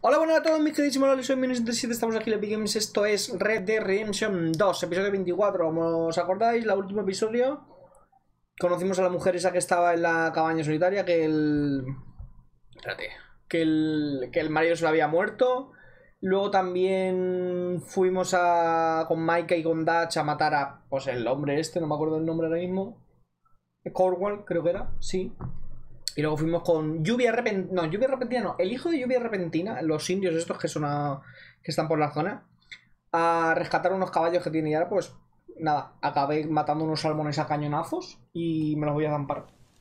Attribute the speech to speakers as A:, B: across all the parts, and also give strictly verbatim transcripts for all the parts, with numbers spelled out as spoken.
A: Hola, buenas a todos mis queridísimos lolis, soy Minus setenta y siete, estamos aquí en Epic Games, esto es Red Dead Redemption dos, episodio veinticuatro, como os acordáis, el último episodio conocimos a la mujer esa que estaba en la cabaña solitaria, que el... Espérate, que el, que el marido se lo había muerto. Luego también fuimos a con Micah y con Dutch a matar a, pues el hombre este, no me acuerdo el nombre ahora mismo, Cornwall creo que era, sí. Y luego fuimos con Lluvia Repentina. No, Lluvia Repentina no. El hijo de Lluvia Repentina, los indios estos que son a, que están por la zona, a rescatar unos caballos que tiene. Y ahora, pues, nada, acabé matando unos salmones a cañonazos y me los voy a zampar.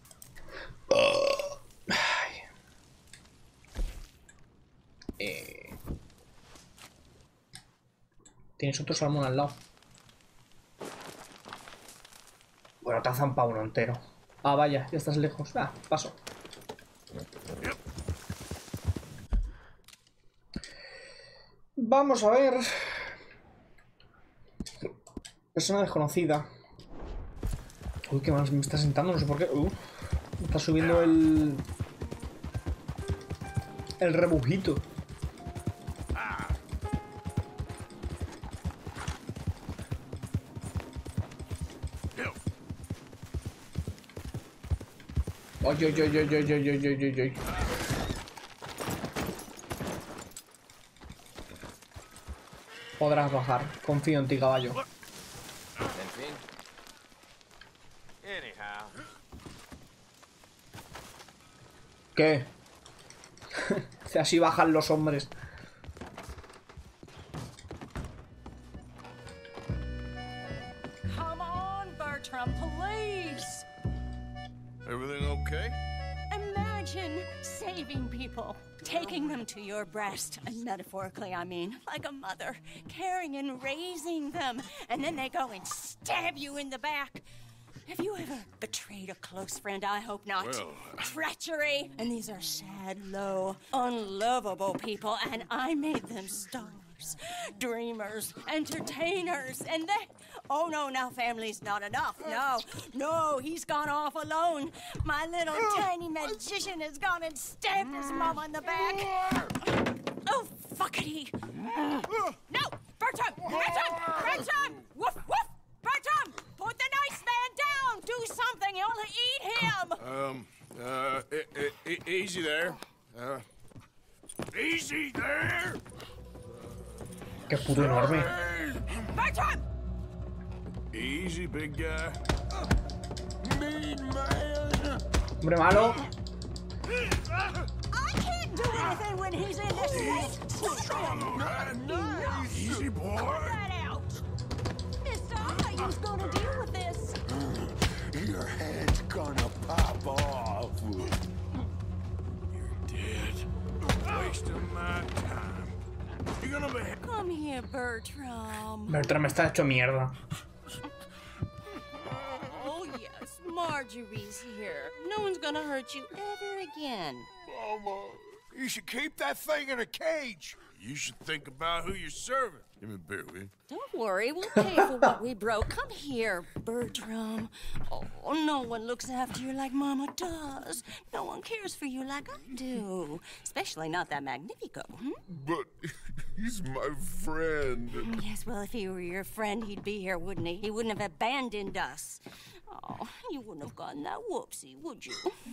A: Ay. Eh... Tienes otro salmón al lado. Bueno, te ha zampado uno entero. Ah, vaya, ya estás lejos. Ah, paso. Vamos a ver. Persona desconocida. Uy, qué más me está sentando, no sé por qué. Uh, me está subiendo el... El rebujito. Oye, oye, oye, oye, oye, oye, oye, oye. Podrás bajar, confío en ti, caballo.
B: En fin. Anyhow.
A: ¿Qué? Así bajan los hombres.
C: Come on, Bertram, please.
B: Everything okay?
C: Imagine saving people, taking them to your breast, and metaphorically, I mean, like a mother, caring and raising them, and then they go and stab you in the back. Have you ever betrayed a close friend? I hope not.
B: Well...
C: Treachery! And these are sad, low, unlovable people, and I made them stars, dreamers, entertainers, and they... Oh, no, now family's not enough. No, no, he's gone off alone. My little tiny magician has gone and stabbed his mama in the back. Oh, fuckity. No, Bertram! Bertram! Bertram! Woof, woof! Bertram! Put the nice man down! Do something! You'll eat him!
B: Um, uh, e e easy there. Uh, easy there!
A: Qué puto enorme.
C: Bertram!
B: Easy, big guy. Mean man!
A: Hombre malo.
C: I can't do anything when he's in this state!
B: Strong man, nice. Easy, boy.
C: Cut that out! Mister, I thought you was gonna deal with this.
D: Your head's gonna pop off.
B: You're dead. Wasting my time. You're gonna be...
C: Come here, Bertram.
A: Bertram está hecho mierda.
C: Oh, yes, Marjorie's here. No one's gonna hurt you ever again.
D: Mama, you should keep that thing in a cage.
B: You should think about who you're serving. Give me a beer, will you?
C: Don't worry, we'll pay for what we broke. Come here, Bertram. Oh, no one looks after you like Mama does. No one cares for you like I do. Especially not that Magnifico, hmm?
D: But he's my friend.
C: Yes, well, if he were your friend, he'd be here, wouldn't he? He wouldn't have abandoned us. Oh, you wouldn't have gotten that whoopsie, would you?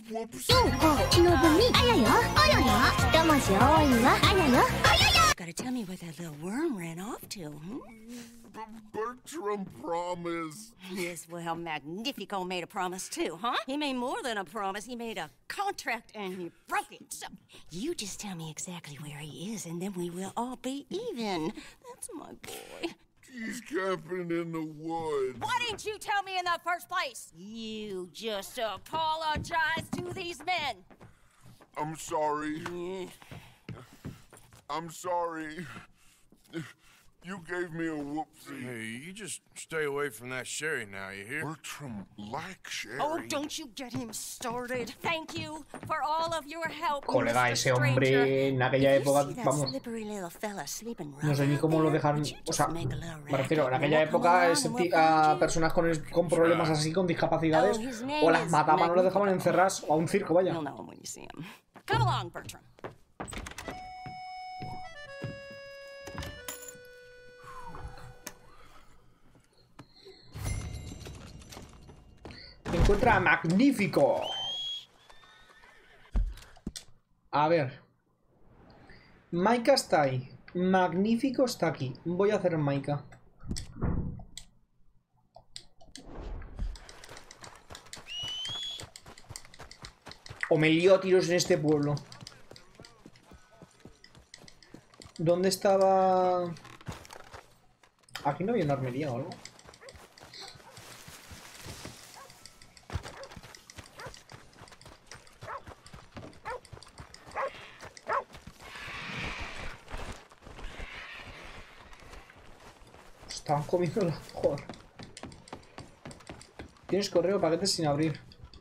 C: Gotta tell me where that little worm ran off to, hmm?
D: Bertram promised.
C: Yes, well, Magnifico made a promise too, huh? He made more than a promise. He made a contract and he broke it. So you just tell me exactly where he is and then we will all be even. That's my boy.
D: He's camping in the woods.
C: Why didn't you tell me in the first place? You just apologize to these men.
D: I'm sorry. I'm sorry. You gave me a whoopsie.
B: Hey, you just stay away from that sherry now, you hear?
D: Bertram likes Sherry.
C: Oh, don't you get him started. Thank you for all of your help,
A: Colega,
C: Mister
A: ese hombre
C: Stranger.
A: en aquella
C: If you
A: época,
C: see that
A: vamos,
C: slippery little fella sleeping
A: no sé ni
C: right
A: cómo lo
C: out there,
A: dejaron.
C: would you
A: O sea,
C: just make a little
A: me refiero, en
C: racket
A: aquella
C: and we'll come
A: época
C: along
A: ese
C: and
A: ti-
C: we'll
A: a
C: find you?
A: personas con, con problemas así, con discapacidades,
C: Oh, his name
A: o las
C: is
A: mataban o las dejaban
C: Magnifico.
A: encerradas o a un circo, vaya.
C: You'll know him when you see him. Come along, Bertram.
A: encuentra magnífico. A ver. Maika está ahí. Magnífico está aquí. Voy a hacer Maika. O me lío a tiros en este pueblo. ¿Dónde estaba? Aquí no había una armería o algo. Estaban comiendo la... Joder. Tienes correo, paquetes sin abrir.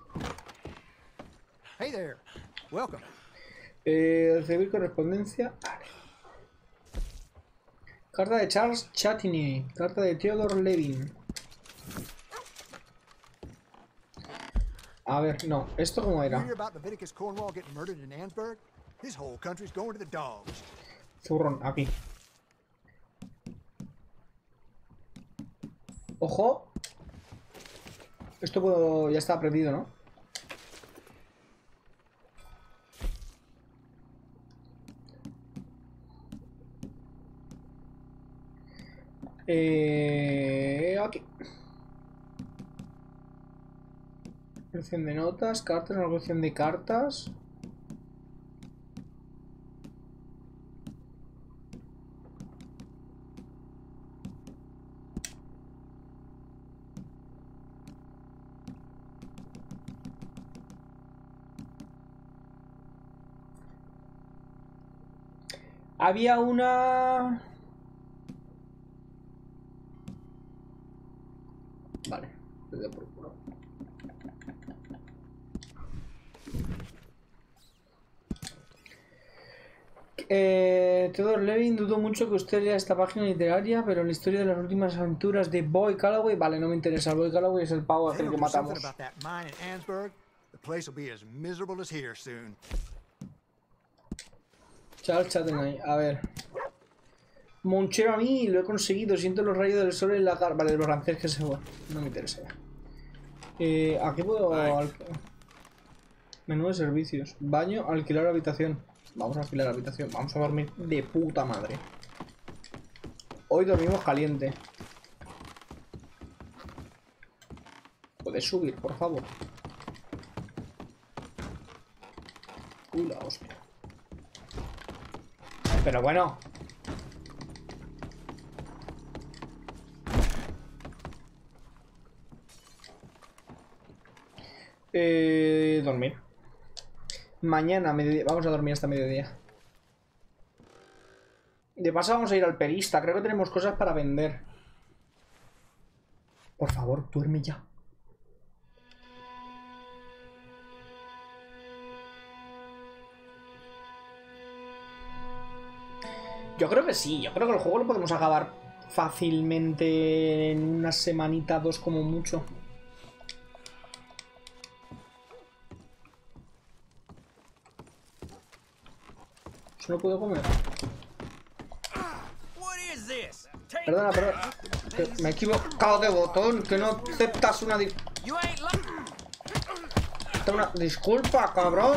E: Hey there. Welcome.
A: Eh, recibir correspondencia. Vale. Carta de Charles Chatney. Carta de Theodore Levin. A ver, no. ¿Esto cómo era? Zurrón, aquí. Ojo. Esto puedo... ya está aprendido, ¿no? Eh... Aquí. Colección de notas, cartas, una colección de cartas. Había una... Vale, le doy por culo. Eh, Theodore Levin, dudo mucho que usted lea esta página literaria, pero la historia de las últimas aventuras de Boy Calloway, vale, no me interesa. Boy Calloway es el pavo aquel que matamos. Charles Chatney, a ver. Monchero a mí, lo he conseguido. Siento los rayos del sol en la cara. Vale, los rancés que se van. No me interesa ya. Eh, aquí puedo... Al... Menú de servicios. Baño, alquilar habitación. Vamos a alquilar habitación. Vamos a dormir de puta madre. Hoy dormimos caliente. ¿Puedes subir, por favor? Uy, la hostia. Pero bueno. Eh, dormir. Mañana, mediodía. Vamos a dormir hasta mediodía. De paso vamos a ir al perista. Creo que tenemos cosas para vender. Por favor, duerme ya. Yo creo que sí. Yo creo que el juego lo podemos acabar fácilmente en una semanita, dos como mucho. ¿No puedo comer? Perdona, perdona. Me he equivocado de botón. Que no aceptas una... Di una... Disculpa, cabrón.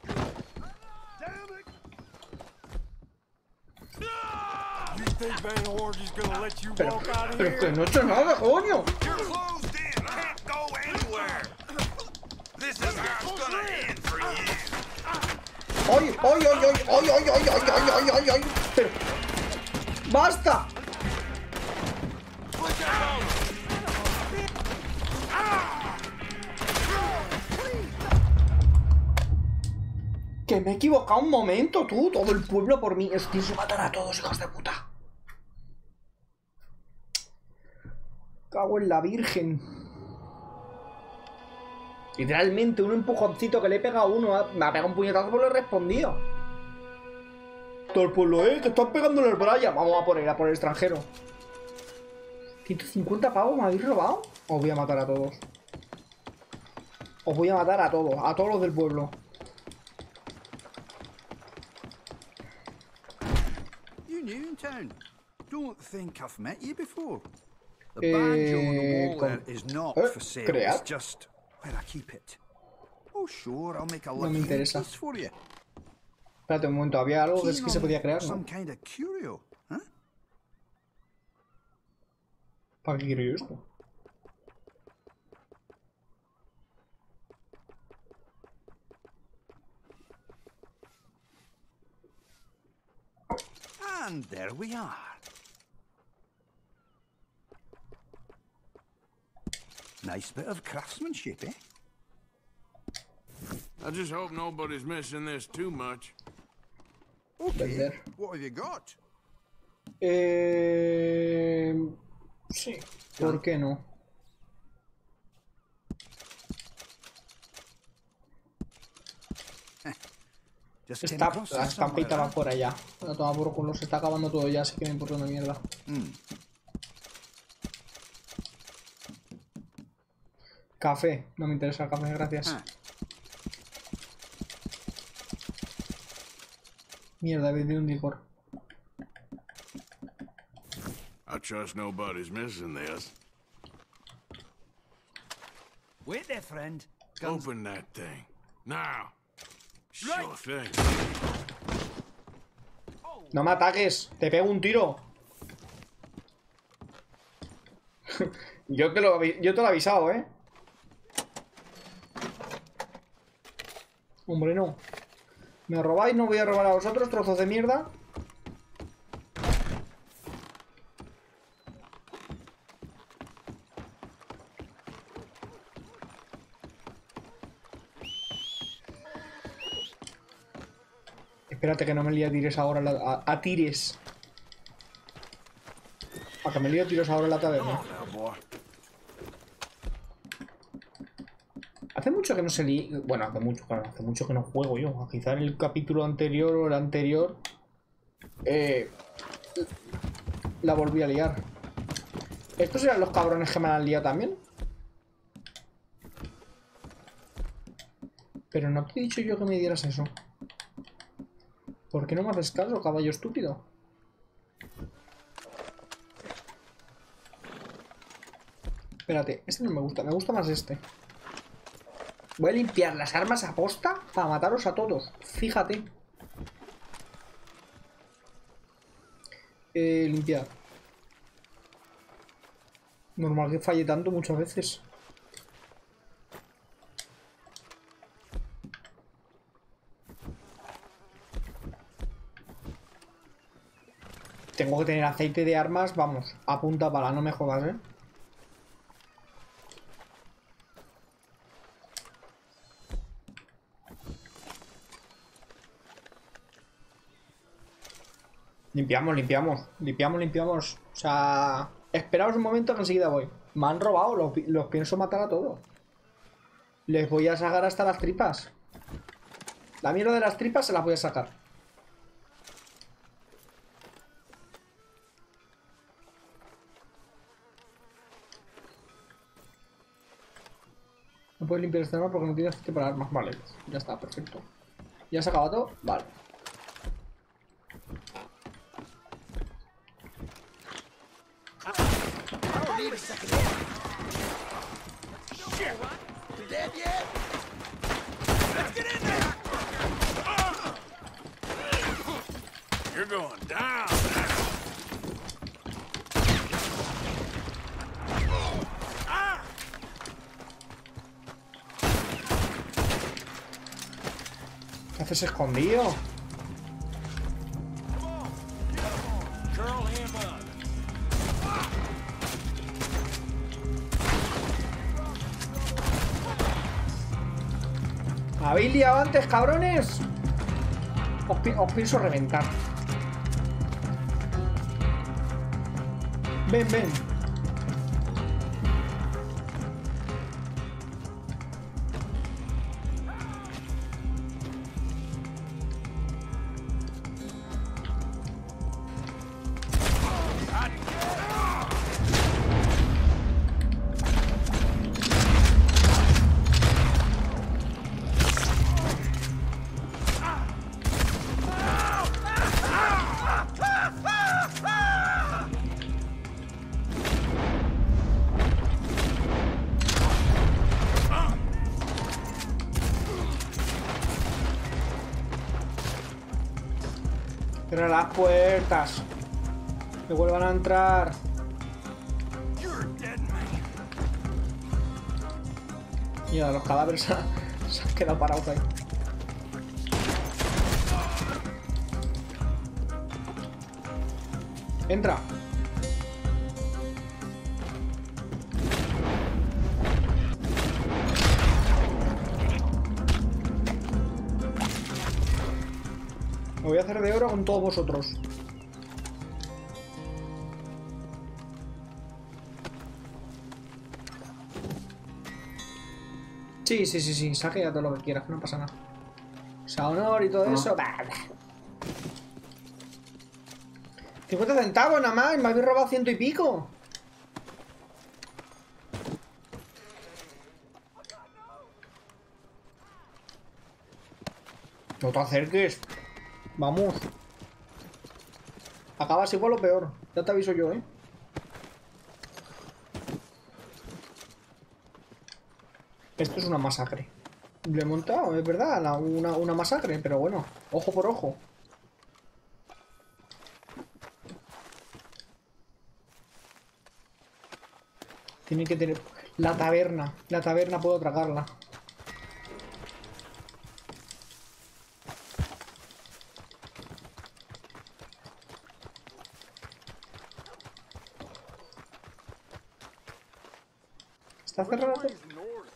A: Pero, pero que no he hecho nada, coño. ¡Ay, ay, ay, ay, ay, ay, ay, ay, ay, ay, ay, ay! Pero... ¡Basta! Que me he equivocado un momento, tú. Todo el pueblo por mí. Os tienes que matar a todos, hijos de puta. Cago en la virgen. Literalmente, un empujoncito que le he pegado a uno. Me ha pegado un puñetazo, pero le he respondido. Todo el pueblo, eh, que están pegándole el Brian. Vamos a por él, a por el extranjero. ciento cincuenta pavos me habéis robado. Os voy a matar a todos. Os voy a matar a todos, a todos los del pueblo.
F: You new in town? Don't think I've met you before. The banjo on the wall there is not for sale. It's just where I keep it. Oh, sure, I'll make a
A: No me
F: lucky
A: interesa.
F: piece for you.
A: Espérate un momento, había algo que es que se podía crear,
F: Some
A: ¿no?
F: kind of curio, huh?
A: ¿Para qué quiero yo esto?
F: And there we are. Nice bit of craftsmanship, eh?
B: I just hope nobody's missing this too much.
F: Okay,
A: Vender.
F: what have you got?
A: Eh... Sí, ¿por qué no?
F: Just came
A: Está,
F: across
A: la
F: this somewhere,
A: estampita va
F: huh?
A: por allá. La toma por culo, se está acabando todo ya, así que me importa una mierda.
F: Hmm.
A: Café, no me interesa el café, gracias.
F: Ah.
A: Mierda, he vendido un licor.
B: I trust nobody's missing this.
F: Wait there, friend. Guns.
B: Open that thing. Now. Sure
F: Right.
B: thing.
A: No me ataques, te pego un tiro. yo, te lo, avi- yo te lo he avisado, ¿eh? Hombre, no. Me robáis, no voy a robar a vosotros, trozos de mierda. Espérate que no me líe a tires ahora la, a, a tires. A que me líe a tiros ahora en la taberna.
B: Now, boy.
A: Hace mucho que no se li... Bueno, hace mucho, claro, hace mucho que no juego yo. Quizá en el capítulo anterior o el anterior... Eh... La volví a liar. ¿Estos eran los cabrones que me han liado también? Pero no te he dicho yo que me dieras eso. ¿Por qué no me haces caso, caballo estúpido? Espérate, este no me gusta, me gusta más este. Voy a limpiar las armas a posta para mataros a todos. Fíjate. Eh, limpiar. Normal que falle tanto muchas veces. Tengo que tener aceite de armas, vamos, a punta pala, no me jodas, ¿eh? Limpiamos, limpiamos, limpiamos, limpiamos. O sea, esperaos un momento que enseguida voy. Me han robado, los, los pienso matar a todos. Les voy a sacar hasta las tripas. La mierda de las tripas se las voy a sacar. No puedes limpiar este arma porque no tienes aceite para armas. Vale, ya está, perfecto. ¿Ya se ha acabado todo? Vale.
B: You're going down.
A: ¿Qué haces escondido?
B: Curl him up.
A: ¿Me habéis liado antes, cabrones? Os, pi os pienso reventar. Ven, ven. Cierra las puertas. Que vuelvan a entrar. Mira, los cadáveres se han quedado parados ahí. Entra. Me voy a hacer de oro con todos vosotros. Sí, sí, sí, sí, saque ya todo lo que quieras, que no pasa nada. O sea, honor y todo
F: No.
A: eso. Bah, bah. cincuenta centavos nada más, me habéis robado ciento y pico. No te acerques. Vamos. Acabas igual o peor. Ya te aviso yo, ¿eh? Esto es una masacre. Le he montado, es verdad, la- una, una masacre, pero bueno, ojo por ojo. Tiene que tener... La taberna, la taberna puedo atracarla. ¿Está cerrada?
D: Which way's north?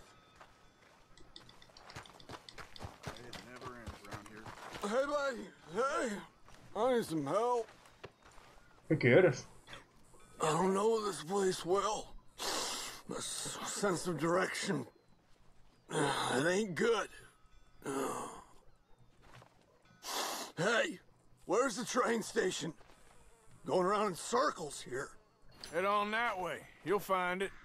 F: It never ends around here.
D: Hey, buddy. Hey. I need some help.
A: ¿Qué quieres?
D: I don't know this place well. Let's sense some direction. It ain't good. Hey, where's the train station? Going around in circles here.
B: Head on that way. You'll find it.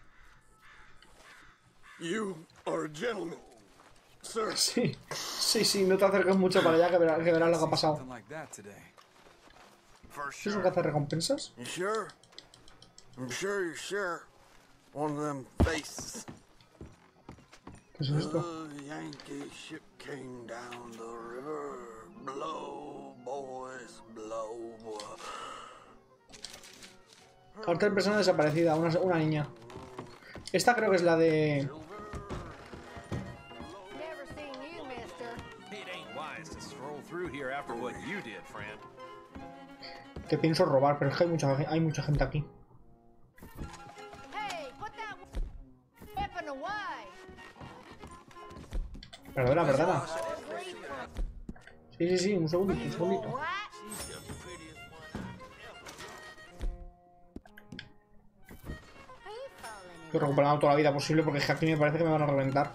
D: You are a gentleman, sir.
A: Sí, sí, sí, no te acerques mucho para allá que verás, que verás lo que ha pasado.
F: Something like that today.
D: For
A: ¿Es un
D: sure.
A: cazarrecompensas?
D: You sure? I'm sure you're sure. One of them faces.
A: ¿Qué es esto?
D: The Yankee ship came down the river. Blow, boys, blow.
A: Cartel persona desaparecida, una, una niña. Esta creo que es la de...
E: Never seen you, mister.
G: It ain't wise to stroll through here after what you did, friend.
A: Que pienso robar, pero es que hay mucha, hay mucha gente aquí.
E: Hey, put that weapon away.
A: Perdona, perdona. Sí, sí, sí, un segundito, un segundito.
E: What? Are you falling in
A: Estoy recuperando toda la vida posible porque es que aquí me parece que me van a reventar.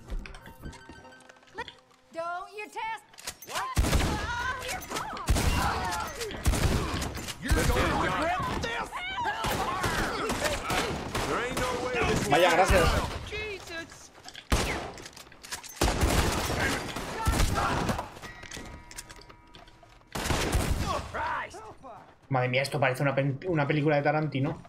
E: Don't you test. What? Oh, you're gone.
B: There ain't no way this
A: Vaya, gracias. Madre mía, esto parece una, pe- una película de Tarantino.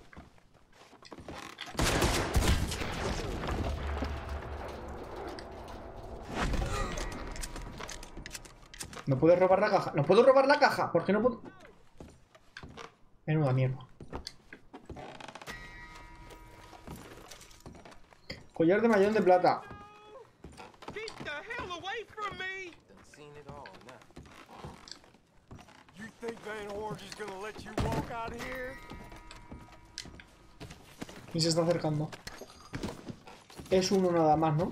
A: ¿No puedes robar la caja? ¿No puedo robar la caja? ¿Por qué no puedo...? Menuda mierda. Collar de mayón de plata.
B: Keep the hell away from me! You think Van Horge's gonna let you walk out here?
A: Y se está acercando. Es uno nada más, ¿no?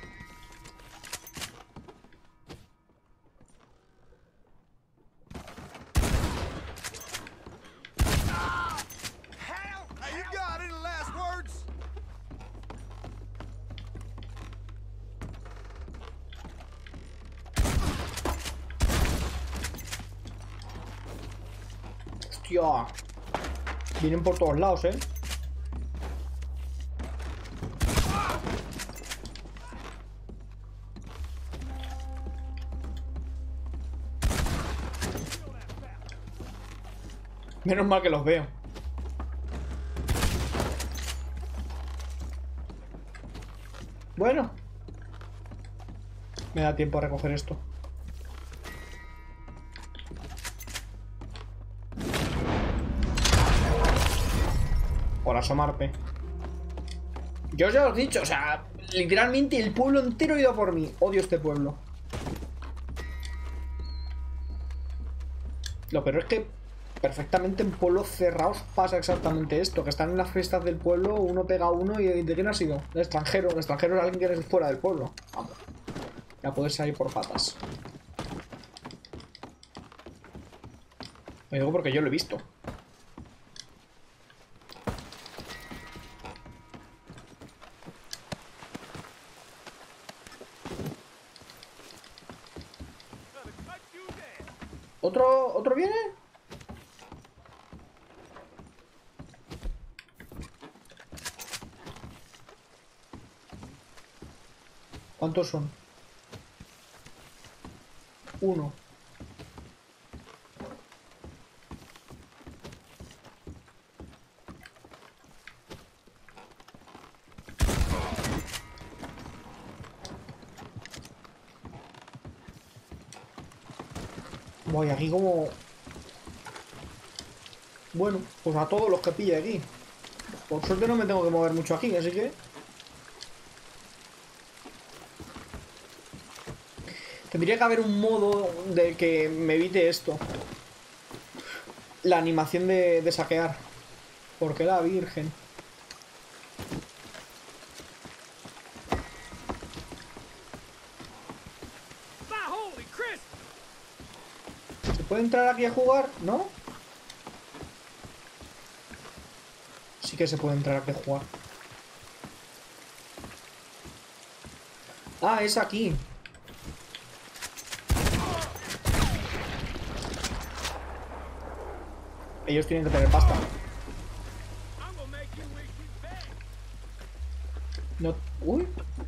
B: Hell! Hey, you got any last words?
A: Hostia. Vienen por todos lados, ¿eh? Menos mal que los veo. Bueno. Me da tiempo a recoger esto. por asomarte. Yo ya os he dicho, o sea, literalmente el pueblo entero ha ido a por mí. Odio este pueblo. Lo peor es que perfectamente en pueblos cerrados pasa exactamente esto. Que están en las fiestas del pueblo, uno pega a uno y ¿de quién ha sido? De extranjero. El extranjero es alguien que es fuera del pueblo. Vamos. Ya puedes salir por patas. Lo digo porque yo lo he visto. ¿Otro, otro viene? ¿Cuántos son? Uno. Voy aquí como... Bueno, pues a todos los que pille aquí. Por suerte no me tengo que mover mucho aquí, así que... Tendría que haber un modo de que me evite esto. La animación de, de saquear. Porque la virgen. ¿Se puede entrar aquí a jugar? ¿No? Sí que se puede entrar aquí a jugar. Ah, es aquí. Ellos tienen que tener pasta. No... Uy.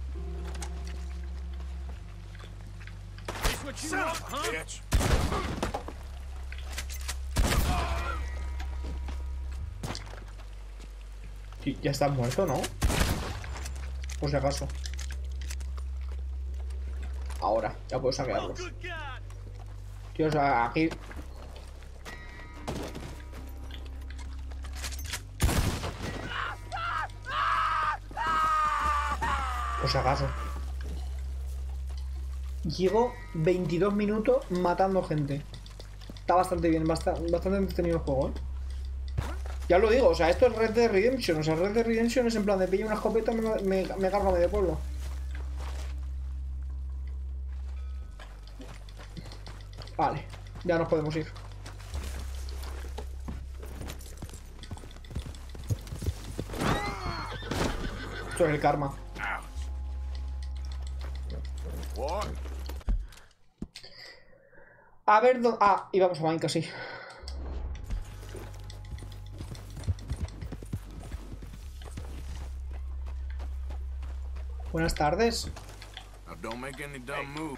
A: Sí, ya estás muerto, ¿no? Por si acaso. Ahora, ya puedo saquearlos. Tío, o sea, aquí... Por si acaso. Llevo veintidós minutos matando gente. Está bastante bien, bastante, bastante entretenido el juego, ¿eh? Ya lo digo, o sea, esto es Red Dead Redemption. O sea, Red Dead Redemption es en plan de pilla una escopeta y me, me, me cargo a medio pueblo. Vale, ya nos podemos ir. Esto es el karma. A ver, dónde... Ah, íbamos a Minecraft, sí. Buenas tardes.
B: Don't make any dumb moves.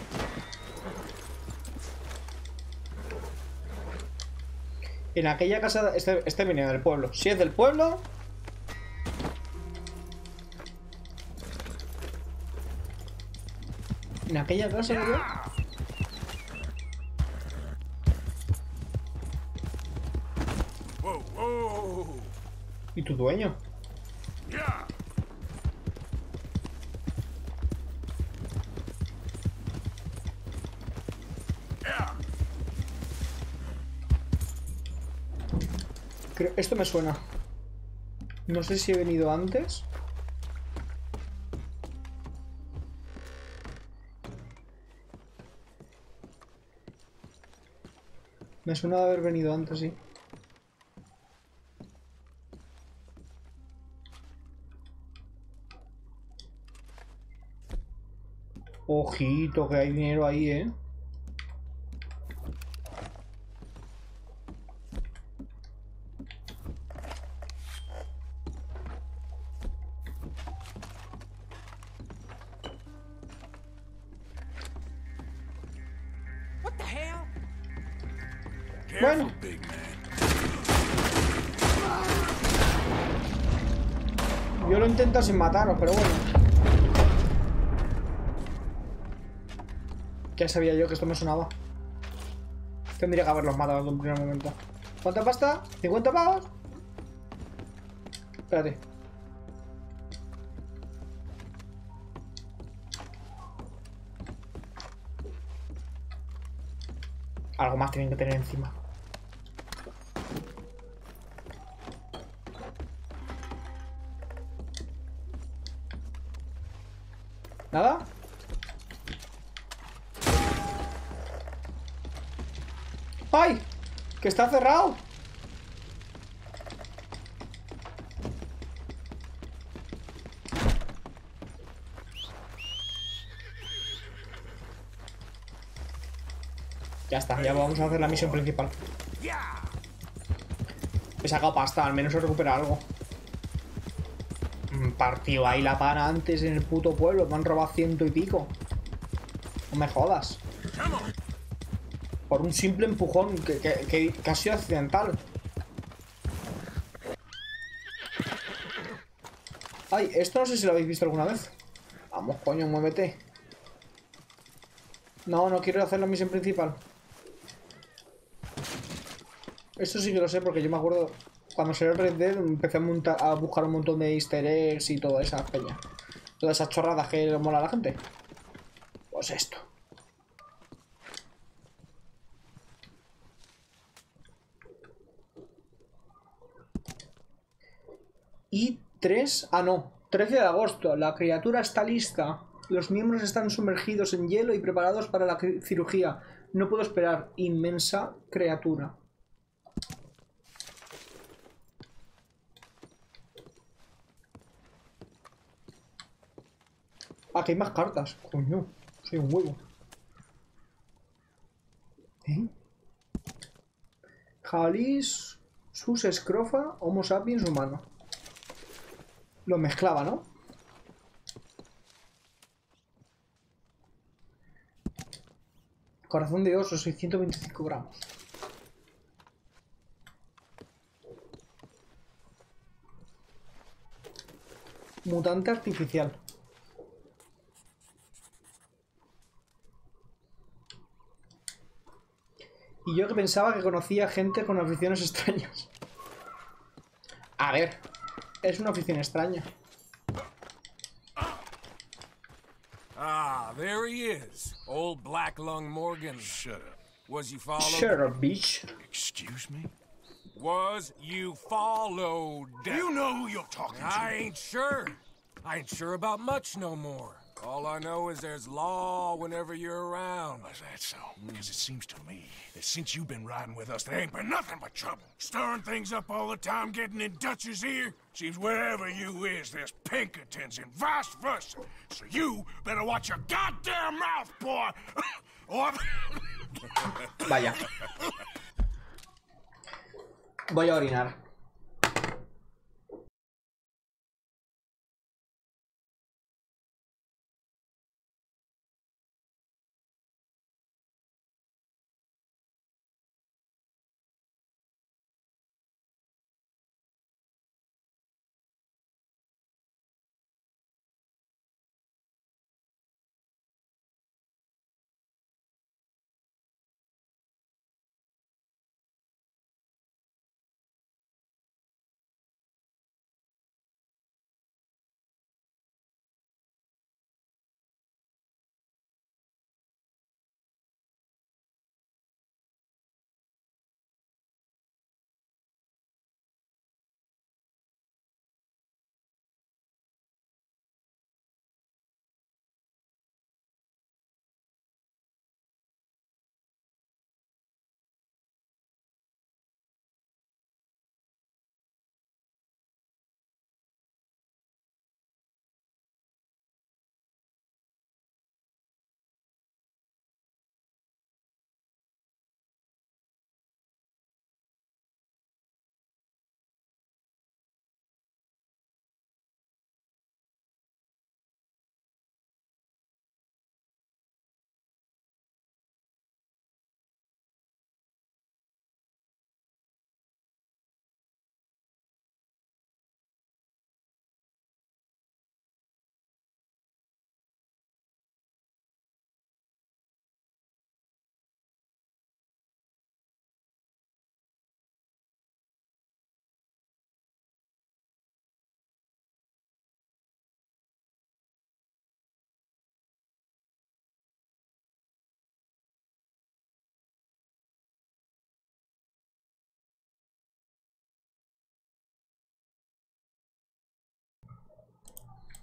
A: En aquella casa... Este, este viene del pueblo. Si es del pueblo... En aquella casa... ¿no?
B: Whoa, whoa.
A: ¿Y tu dueño?
B: Yeah. Yeah.
A: Creo... Esto me suena. No sé si he venido antes. Me suena de haber venido antes, sí. Ojito, que hay dinero ahí, ¿eh?
C: What the hell?
A: Bueno.
B: Careful, big man.
A: Yo lo intento sin mataros, pero bueno. Ya sabía yo que esto me sonaba. Tendría que haberlos matado en un primer momento. ¿Cuánta pasta? ¿cincuenta pavos? Espérate. Algo más tienen que tener encima. ¿Nada? ¡Ay! ¡Que está cerrado! Ya está, ya vamos a hacer la misión principal. He sacado pasta, al menos he recuperado algo. Partió ahí la pana antes en el puto pueblo. Me han robado ciento y pico. No me jodas. Por un simple empujón que, que, que, que ha sido accidental. Ay, esto no sé si lo habéis visto alguna vez. Vamos, coño, muévete. No, no quiero hacer la misión principal. Esto sí que lo sé porque yo me acuerdo cuando salió el Red Dead empecé a, montar, a buscar un montón de easter eggs y toda esa peña. Todas esas chorradas que le mola a la gente. Pues esto. Y tres... Ah, no. trece de agosto. La criatura está lista. Los miembros están sumergidos en hielo y preparados para la cirugía. No puedo esperar. Inmensa criatura. Aquí hay más cartas. Coño. Soy un huevo. ¿Eh? Jabalís, sus escrofa, homo sapiens humano. Lo mezclaba, ¿no? Corazón de oso, seiscientos veinticinco gramos. Mutante artificial. Y yo que pensaba que conocía gente con aficiones extrañas. A ver, es una afición extraña.
B: Ah, there he is. Old Black Lung Morgan. Shut up. Was you followed?
A: Shut up, bitch.
B: Excuse me? Was you followed? You know who you're talking to. I ain't sure. I ain't sure about much no more. All I know is there's law whenever you're around.
H: Is that so? Because it seems to me that since you've been riding with us, there ain't been nothing but trouble. Stirring things up all the time, getting in Dutch's ear. Seems wherever you is, there's Pinkertons and vice versa. So you better watch your goddamn mouth, boy! Or...
A: Vaya. Voy a orinar.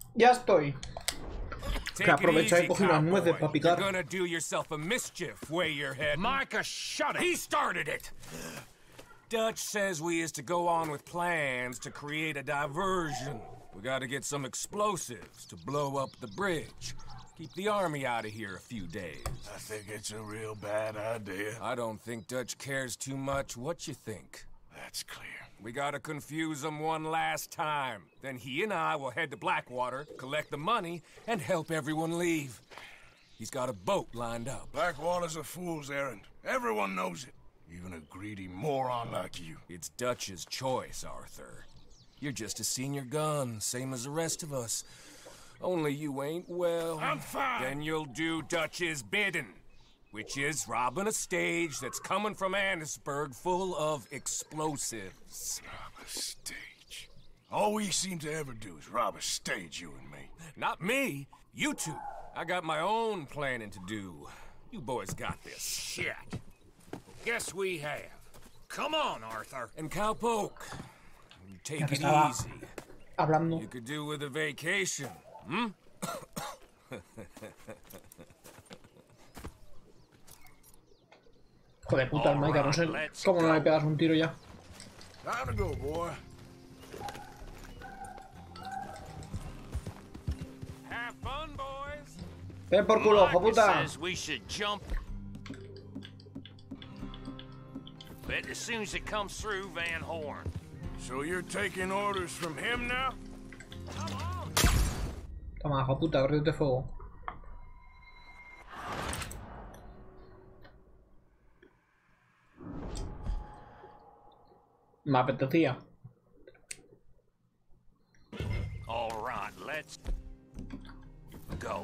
A: Ya estoy. Que aprovecha y coge unas nueces para picar.
B: You're gonna do yourself a mischief, way your head. Micah, shut it! He started it! Dutch says we is to go on with plans to create a diversion. We gotta get some explosives to blow up the bridge. Keep the army out of here a few days.
H: I think it's a real bad idea.
B: I don't think Dutch cares too much what you think.
H: That's clear.
B: We gotta confuse him one last time. Then he and I will head to Blackwater, collect the money, and help everyone leave. He's got a boat lined up.
H: Blackwater's a fool's errand. Everyone knows it. Even a greedy moron like you.
B: It's Dutch's choice, Arthur. You're just a senior gun, same as the rest of us. Only you ain't well.
H: I'm fine.
B: Then you'll do Dutch's bidding, which is robbing a stage that's coming from Annesburg full of explosives.
H: Rob a stage. All we seem to ever do is rob a stage, you and me.
B: Not me, you two. I got my own planning to do. You boys got this.
G: Shit. Guess we have. Come on, Arthur.
B: And Cowpoke, you take it
A: estaba
B: easy.
A: hablando.
B: You could do with a vacation, hmm?
A: Joder puta, el Micah, no sé cómo no le pegas un tiro ya.
H: Time to go, boy.
B: Have fun, boys.
A: Ven por culo, hijo puta.
G: We should jump. But as soon as it comes through Van Horn.
H: So you're taking orders from him now?
A: Toma, hijo puta, corriente de fuego. Me apetecía.
G: All right, let's go.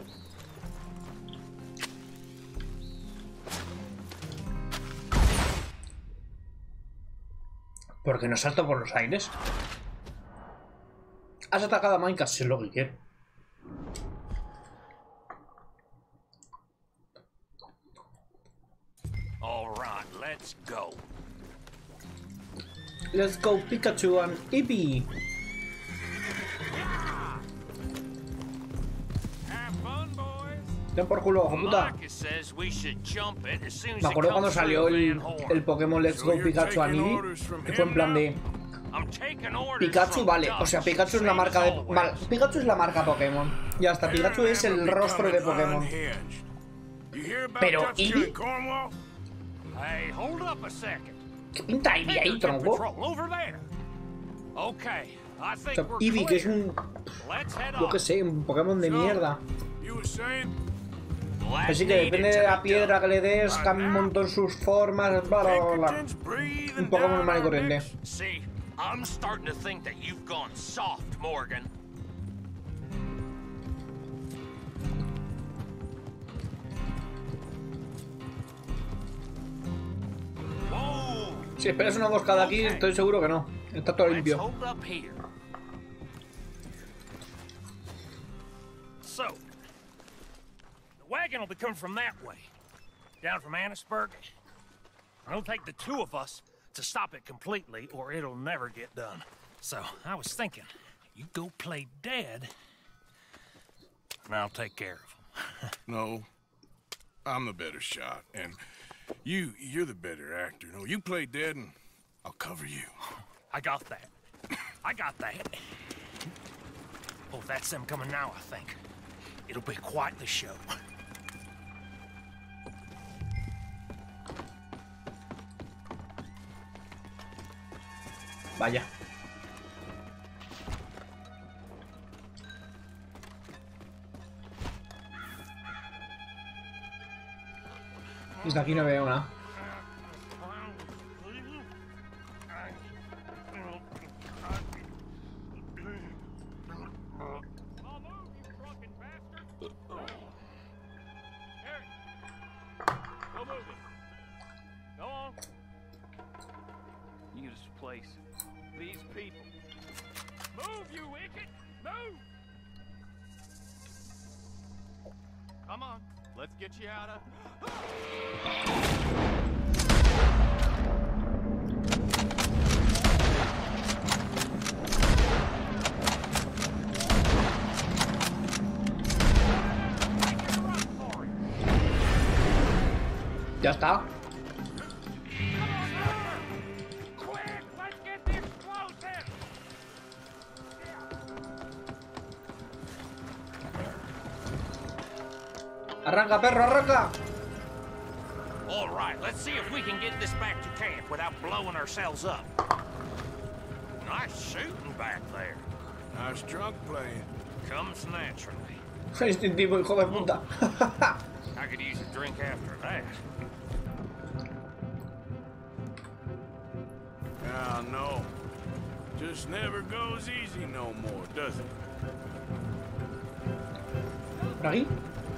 A: ¿Por qué no salto por los aires? Has atacado a Minecraft, si es lo que quiero.
G: All right, let's go.
A: Let's go Pikachu and Eevee.
B: Have fun, boys.
A: Ven por culo, hijo puta.
G: Micah says we should jump it as soon as
A: Me
G: it
A: acuerdo cuando
G: comes
A: salió
G: through
A: el,
G: Van Horn.
A: el Pokémon Let's Go Pikachu and Eevee, que fue en plan de
G: I'm taking orders
A: Pikachu,
G: from
A: vale, o sea,
G: Dutch,
A: Pikachu es la
G: same
A: marca
G: as
A: de
G: always.
A: vale, Pikachu es la marca Pokémon. Ya está, Pikachu es el rostro de Pokémon. Pero Eevee,
G: Hey, hold up a second.
A: ¿qué pinta Eevee ahí, tronco?
G: Patrol over there. Okay, I
A: O
G: think
A: sea,
G: we're
A: Eevee, que es
G: clear.
A: un,
G: Let's head
A: yo
G: on.
A: qué sé, un Pokémon de mierda.
H: You were saying?
A: Así que depende de la piedra que le des, cambia un montón sus formas, bla bla bla bla. Un Pokémon normal y corriente.
G: See, I'm starting to think that you've gone soft, Morgan. Whoa!
A: Si esperas una emboscada aquí, estoy seguro que no. Está todo
G: Let's
A: limpio.
G: hold up here. So, the wagon will be coming from that way, down from Annesburg. It'll take the two of us to stop it completely, or it'll never get done. So, I was thinking, you go play dead, and I'll take care of him.
H: No. I'm the better shot, and you, you're the better actor. No, you play dead and I'll cover you.
G: I got that. I got that. Oh, that's them coming now, I think. It'll be quite the show.
A: Vaya. Desde aquí no veo nada.
G: Use place. These people. Move, you wicked! Move! Come on, let's get you out of.
A: está. Arranca, perro, arranca.
G: All right, let's see if we can get this back to camp without blowing ourselves up. Nice shooting back there.
H: Nice drunk playing.
G: Comes naturally.
A: Instintivo, hijo de puta.
G: I could use a drink after that.
H: Ah, no. Just never goes easy no more, does it?
A: ¿Por aquí?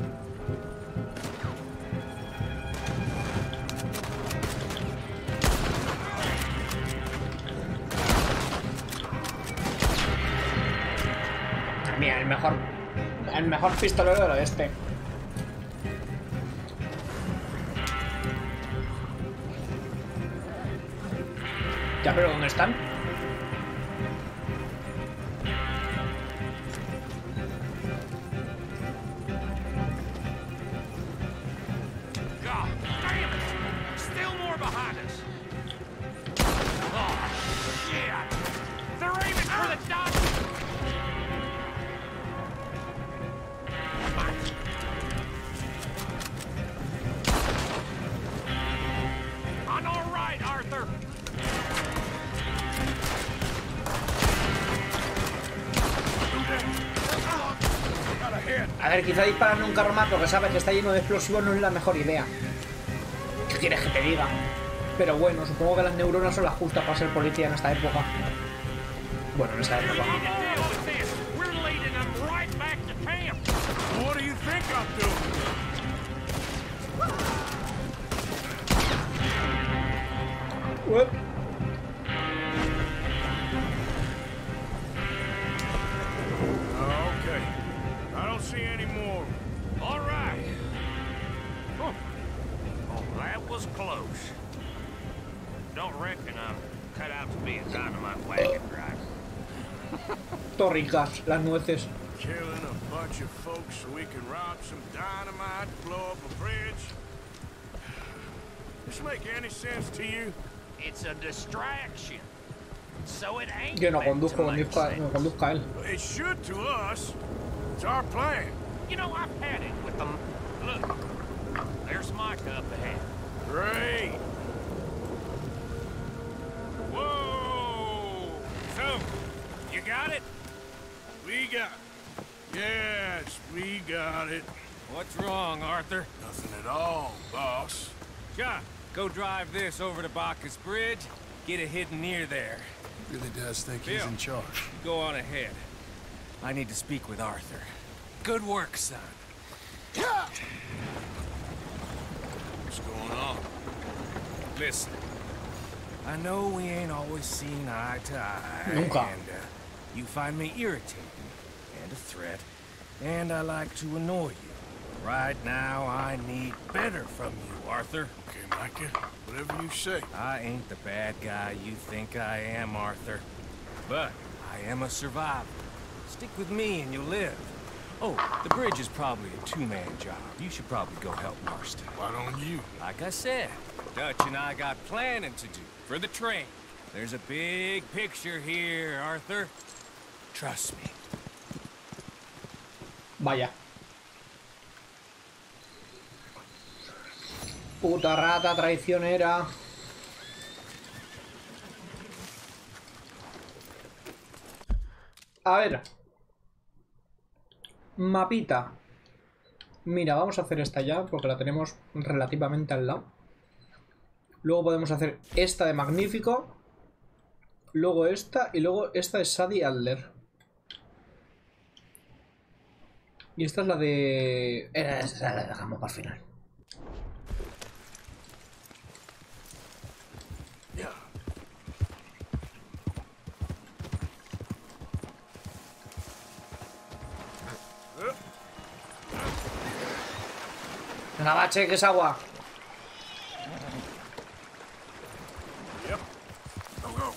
A: Mira, el mejor, el mejor pistolero del oeste. Ya, pero ¿dónde están?
G: God damn it! Still more behind us. Oh, shit! They're aiming for the dot. I'm all right, Arthur.
A: A ver, quizá dispararle un carromato que sabe que está lleno de explosivos no es la mejor idea. ¿Qué quieres que te diga? Pero bueno, supongo que las neuronas son las justas para ser policía en esta época. Bueno, en esta época.
H: What do you think I'm doing?
A: Uep.
H: Okay. I don't see any more.
G: All right. Huh. Oh, that was close. Don't reckon I'm cut out to be a dynamite wagon driver.
A: Torricas, las nueces.
H: Killing a bunch of folks so we can rob some dynamite, blow up a bridge. This make any sense to you?
G: It's a distraction. So it ain't
A: Yo no
G: meant
A: conduzco,
G: to make
A: conduzca,
G: sense.
A: no conduzca él.
H: It should to us. It's our plan.
G: You know, I've had it with them. Look, there's Micah up ahead.
H: Great. Whoa!
G: So, you got it?
H: We got it. Yes, we got it.
G: What's wrong, Arthur?
H: Nothing at all, boss.
G: John, go drive this over to Bacchus Bridge. Get it hidden near there.
H: Really does think
G: Bill,
H: he's in charge.
G: Go on ahead. I need to speak with Arthur. Good work, son.
H: What's going on?
G: Listen, I know we ain't always seen eye to eye,
A: Nunca.
G: and uh, you find me irritating and a threat, and I like to annoy you. Right now, I need better from you, Arthur.
H: Okay, Micah, whatever you say.
G: I ain't the bad guy you think I am, Arthur. But I am a survivor. Stick with me and you'll live. Oh, the bridge is probably a two-man job. You should probably go help Marston.
H: Why don't you?
G: Like I said, Dutch and I got planning to do for the train. There's a big picture here, Arthur. Trust me.
A: Vaya. Puta rata traicionera. A ver. Mapita. Mira, vamos a hacer esta ya, porque la tenemos relativamente al lado. Luego podemos hacer esta de Magnífico. Luego esta, y luego esta de Sadie Adler. Y esta es la de... Esta la dejamos para el final. Venga, bache, que es agua.
H: Yep. Go, go.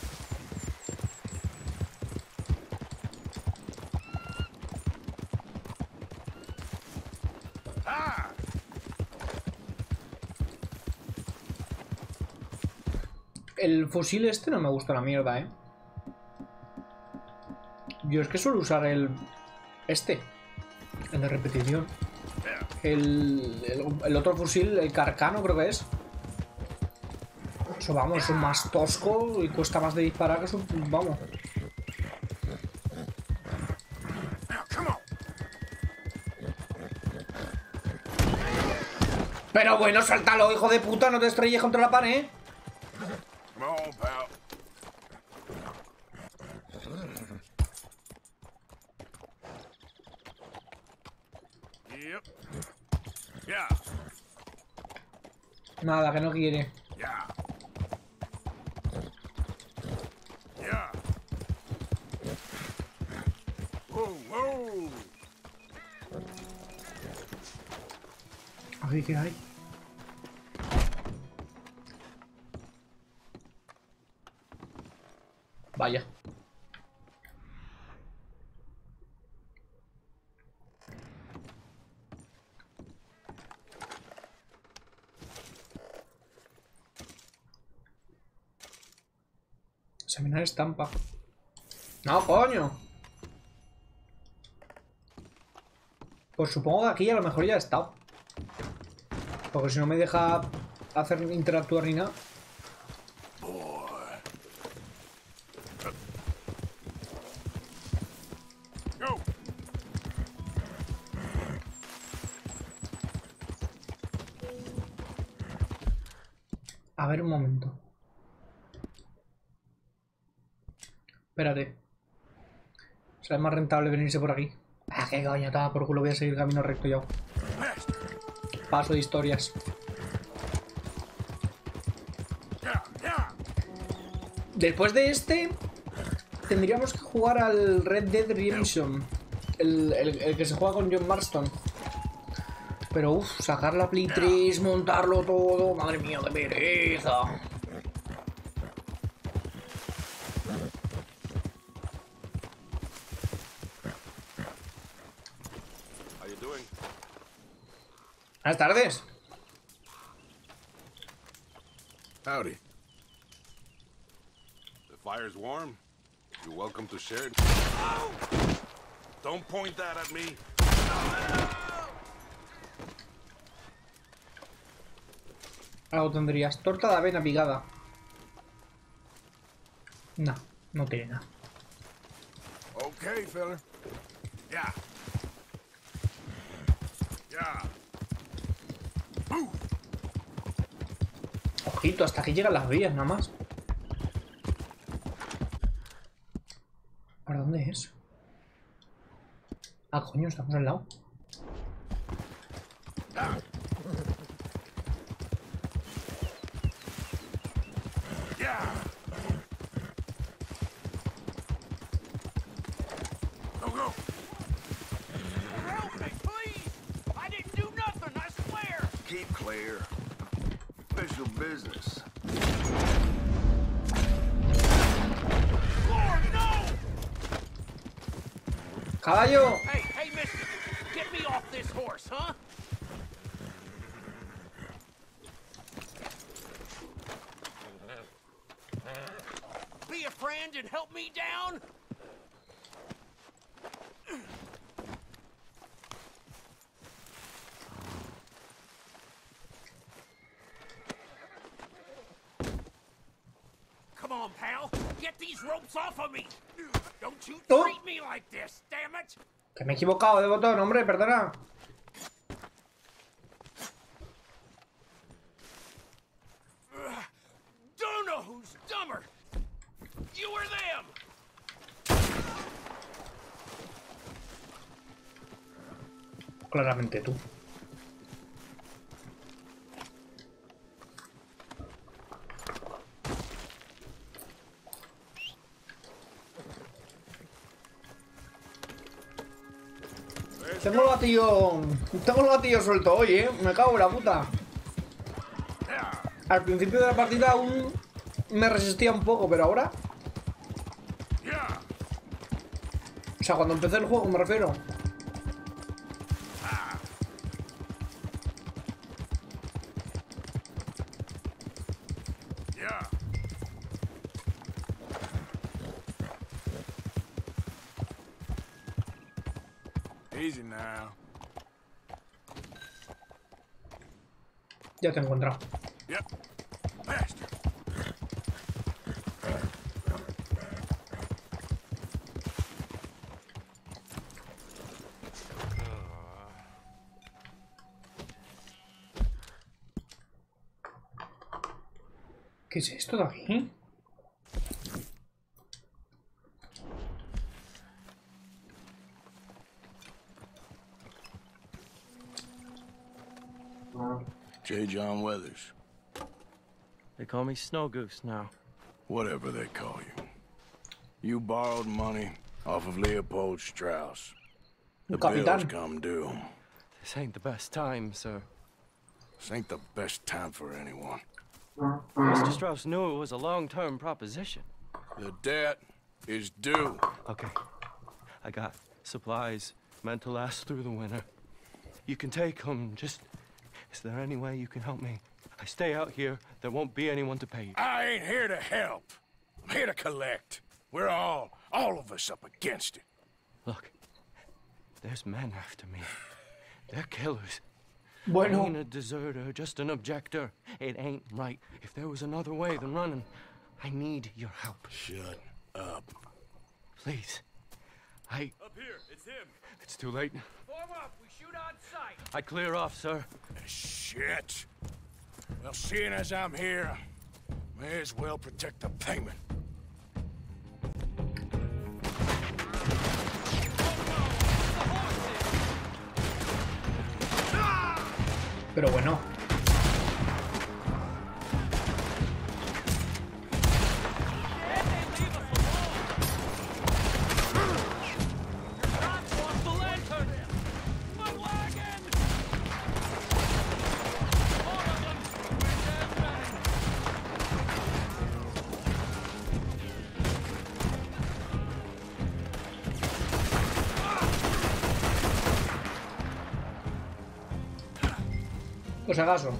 H: Ah!
A: El fusil este no me gusta la mierda, eh. Yo es que suelo usar el... Este. El de repetición. El, el, el otro fusil, el Carcano creo que es. Eso vamos, es más tosco y cuesta más de disparar que eso, vamos. Pero bueno, suéltalo, hijo de puta, no te estrelles contra la pared.
H: Come on, pal. Yep. Yeah.
A: Nada, que no quiere.
H: Yeah. Yeah. Whoa, whoa.
A: Aquí, ¿qué hay? Vaya. Examinar estampa. No, coño. Pues supongo que aquí a lo mejor ya he estado. Porque si no me deja hacer interactuar ni nada. A ver un momento. Espérate. Será más rentable venirse por aquí. Ah, qué coño, estaba por culo, voy a seguir camino recto ya. Paso de historias. Después de este, tendríamos que jugar al Red Dead Redemption. El, el, el que se juega con John Marston. Pero uff, sacar la Play tres, montarlo todo. Madre mía, qué pereza. Buenas tardes.
H: Howdy. The fire's warm. You're welcome to share it. Don't point that at me.
A: Algo tendrías. Torta de avena picada. No, no tiene nada.
H: Okay, fella. Yeah. Yeah.
A: Ojito, hasta aquí llegan las vías, nada más. ¿Para dónde es? Ah, coño, estamos al lado.
D: Business.
A: ¡Caballo!
G: Hey, hey, mister! Get me off this horse, huh? Be a friend and help me down? Come on, pal. Get these ropes off of me. Don't you
A: Oh.
G: treat me like this, damn it.
A: Que me he equivocado de botón, hombre, perdona.
G: Don't know who's dumber. You or them.
A: Claramente tú. Tengo el gatillo... Tengo el gatillo suelto hoy, eh. Me cago en la puta. Al principio de la partida aún me resistía un poco, pero ahora... O sea, cuando empecé el juego me refiero.
H: Easy now.
A: Ya te he encontrado.
H: Yep. Faster.
A: ¿Qué es esto de aquí?
D: J. John Weathers.
I: They call me Snow Goose now.
D: Whatever they call you. You borrowed money off of Leopold Strauss. The bills come due.
I: This ain't the best time, sir.
D: This ain't the best time for anyone.
I: Mister Strauss knew it was a long-term proposition.
D: The debt is due.
I: Okay. I got supplies meant to last through the winter. You can take them. Just, is there any way you can help me? I stay out here, there won't be anyone to pay you.
H: I ain't here to help. I'm here to collect. We're all, all of us up against it.
I: Look, there's men after me. They're killers.
A: Bueno.
I: I ain't a deserter, just an objector. It ain't right. If there was another way than running, I need your help.
D: Shut up.
I: Please. I...
G: Up here, it's him.
I: It's too late.
G: Form up, we shoot on sight.
I: I clear off, sir.
H: Shit. Well, seeing as I'm here, may as well protect the payment.
A: Pero bueno. Pues acaso.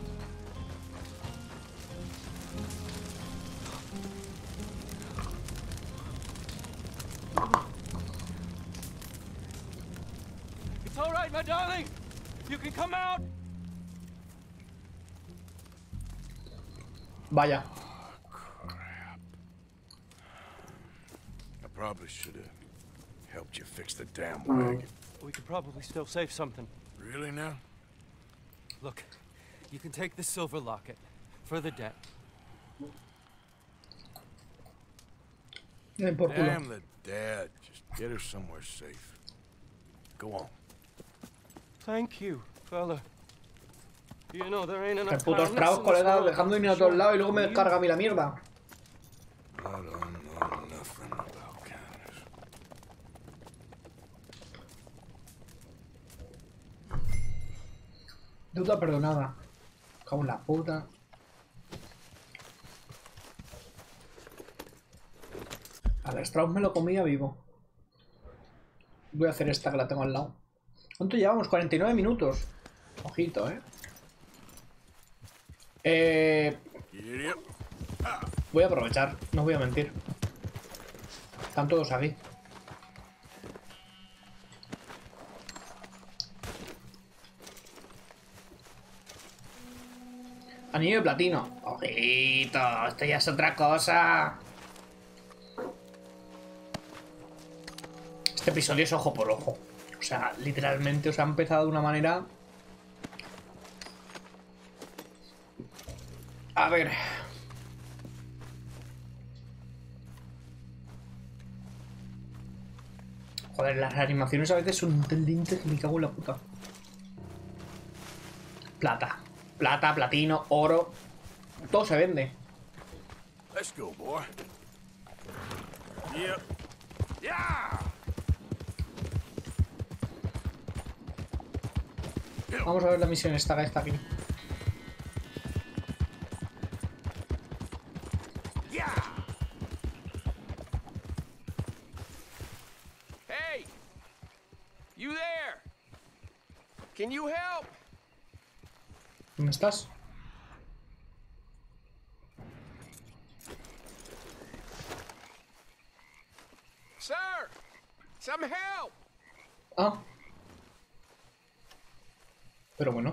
I: It's all right, my darling. You can come out.
A: Vaya.
H: Crap. I probably should have helped you fix the damn wagon.
I: We could probably still save something.
H: Really now?
I: Look, you can take the silver locket for the debt.
A: Eh, por culo.
H: Damn the dad. Just get her somewhere safe. Go on.
I: Thank you, fella. You know there ain't
A: El
I: enough
A: puto
I: kindness
A: Strauss,
I: in this
A: colega,
I: world
A: dejando
I: to
A: dinero a todos
I: show
A: lados y luego me
I: you.
A: carga a mí la mierda.
H: I don't know nothing about kindness.
A: Deuda perdonada. Cago en la puta. Al Strauss me lo comía vivo. Voy a hacer esta que la tengo al lado. ¿Cuánto llevamos? cuarenta y nueve minutos. Ojito, eh. Eh... Voy a aprovechar, no voy a mentir. Están todos aquí. Anillo de platino. Ojito, esto ya es otra cosa. Este episodio es ojo por ojo. O sea, literalmente os ha empezado de una manera... A ver... Joder, las animaciones a veces son tan lentas que me cago en la puta. Plata. Plata, platino, oro. Todo se vende.
H: Let's go, boy. Yep. Yeah.
A: Vamos a ver la misión esta que está aquí.
J: Hey! You there? Can you help?
A: ¿Dónde estás?
J: Sir! Some help!
A: Ah. Pero bueno.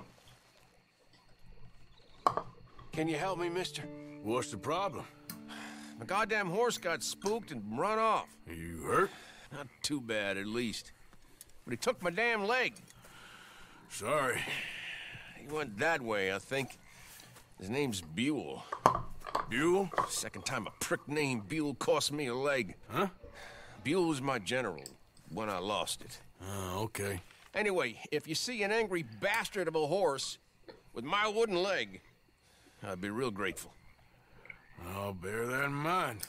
J: Can you help me, mister?
D: What's the problem?
J: My goddamn horse got spooked and run off.
D: You hurt?
J: Not too bad, at least. But he took my damn leg.
D: Sorry.
J: He went that way, I think. His name's Buell.
D: Buell?
J: Second time a prick named Buell cost me a leg.
D: Huh?
J: Buell was my general when I lost it.
D: Oh, okay.
J: Anyway, if you see an angry bastard of a horse with my wooden leg, I'd be real grateful.
D: I'll bear that in mind.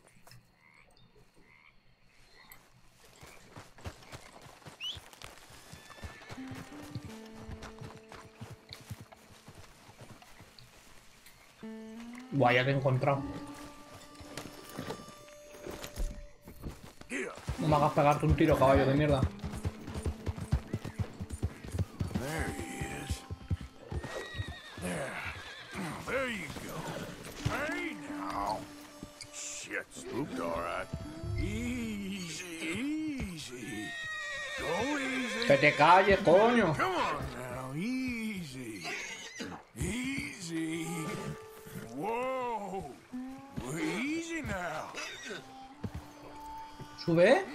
A: Guay, ya te he encontrado. No me hagas pegarte un tiro, caballo de mierda.
D: There he is. There. There you go. Hey now. Shit, spooked all right. Easy, easy. Go easy.
A: Que te calles, coño.
D: Come on now, easy. Easy. Whoa. Easy now.
A: Sube.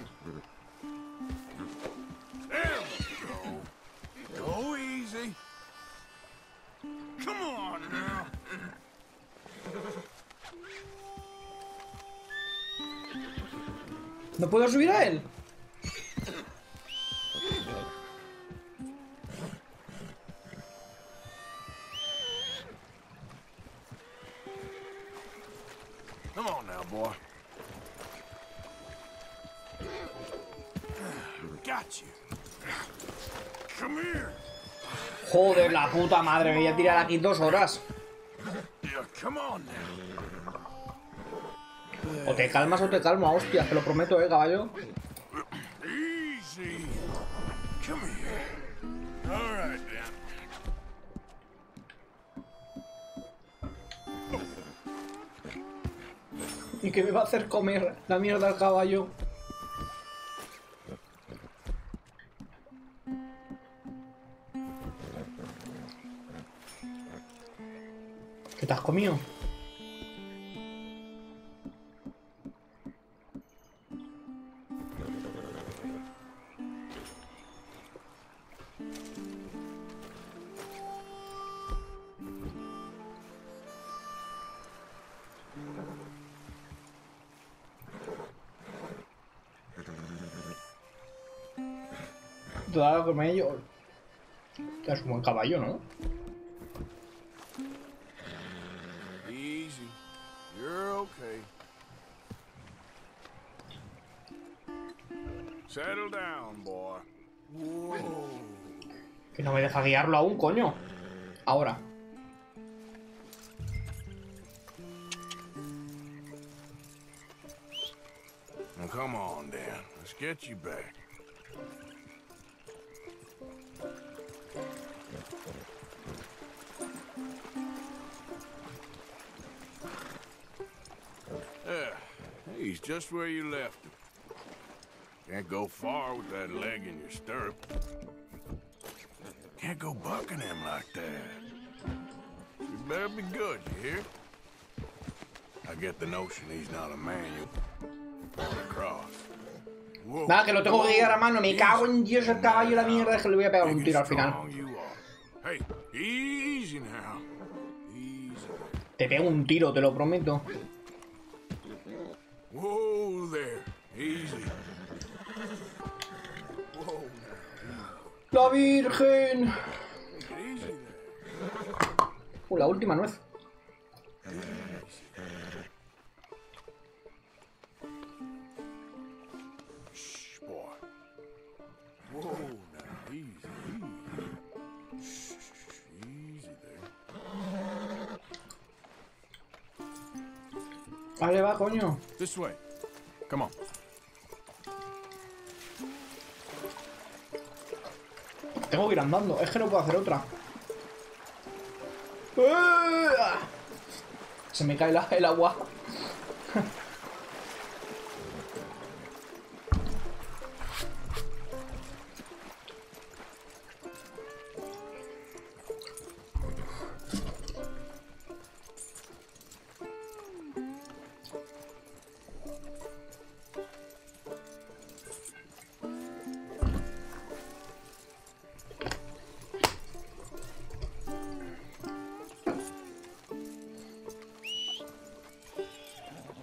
D: There we go. Go easy. Come on now.
A: ¿No puedo subir a él?
D: Come on now, boy. Got you. Come here.
A: Joder, la puta madre, me voy a tirar aquí dos horas.
D: Yeah, come on now.
A: O te calmas o te calmo, hostia, te lo prometo, eh, caballo.
D: Easy. Come here. All right, then.
A: ¿Y qué me va a hacer comer la mierda al caballo? ¿Qué te has comido? Toda la comer yo. Es un buen caballo, ¿no?
D: Easy. You're okay. Settle down, boy. Whoa.
A: Que no me deja guiarlo aún, coño. Ahora.
D: Now come on, Dan. Let's get you back. There. He's just where you left him. Can't go far with that leg in your stirrup. Can't go bucking him like that. You better be good, you hear? I get the notion he's not a manual. Across. Whoa.
A: Nada, que lo tengo que guiar a mano. Me cago en Dios el caballo, la mierda. Es que le voy a pegar un tiro al final.
D: Hey, easy now. Easy.
A: Te pego un tiro, te lo prometo.
D: Whoa there. Easy. Whoa.
A: ¡La Virgen!
D: Easy there.
A: Uh, la última nuez.
D: Shh, boy. Whoa now. Easy. Easy. Shh, easy there.
A: Vale, va, coño.
D: This way. Come on.
A: Tengo que ir andando. Es que no puedo hacer otra. Se me cae la, el agua.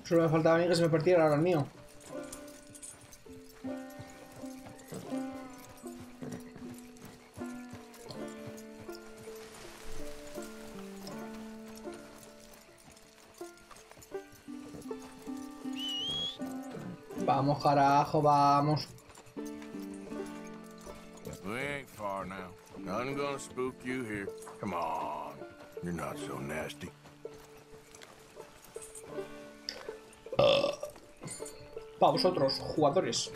A: Solo me faltaba a mí que se me partiera ahora el mío. Vamos, carajo, vamos.
D: We ain't far now. Nothing gonna spook you here. Come on. You're not so nasty.
A: Para vosotros, jugadores.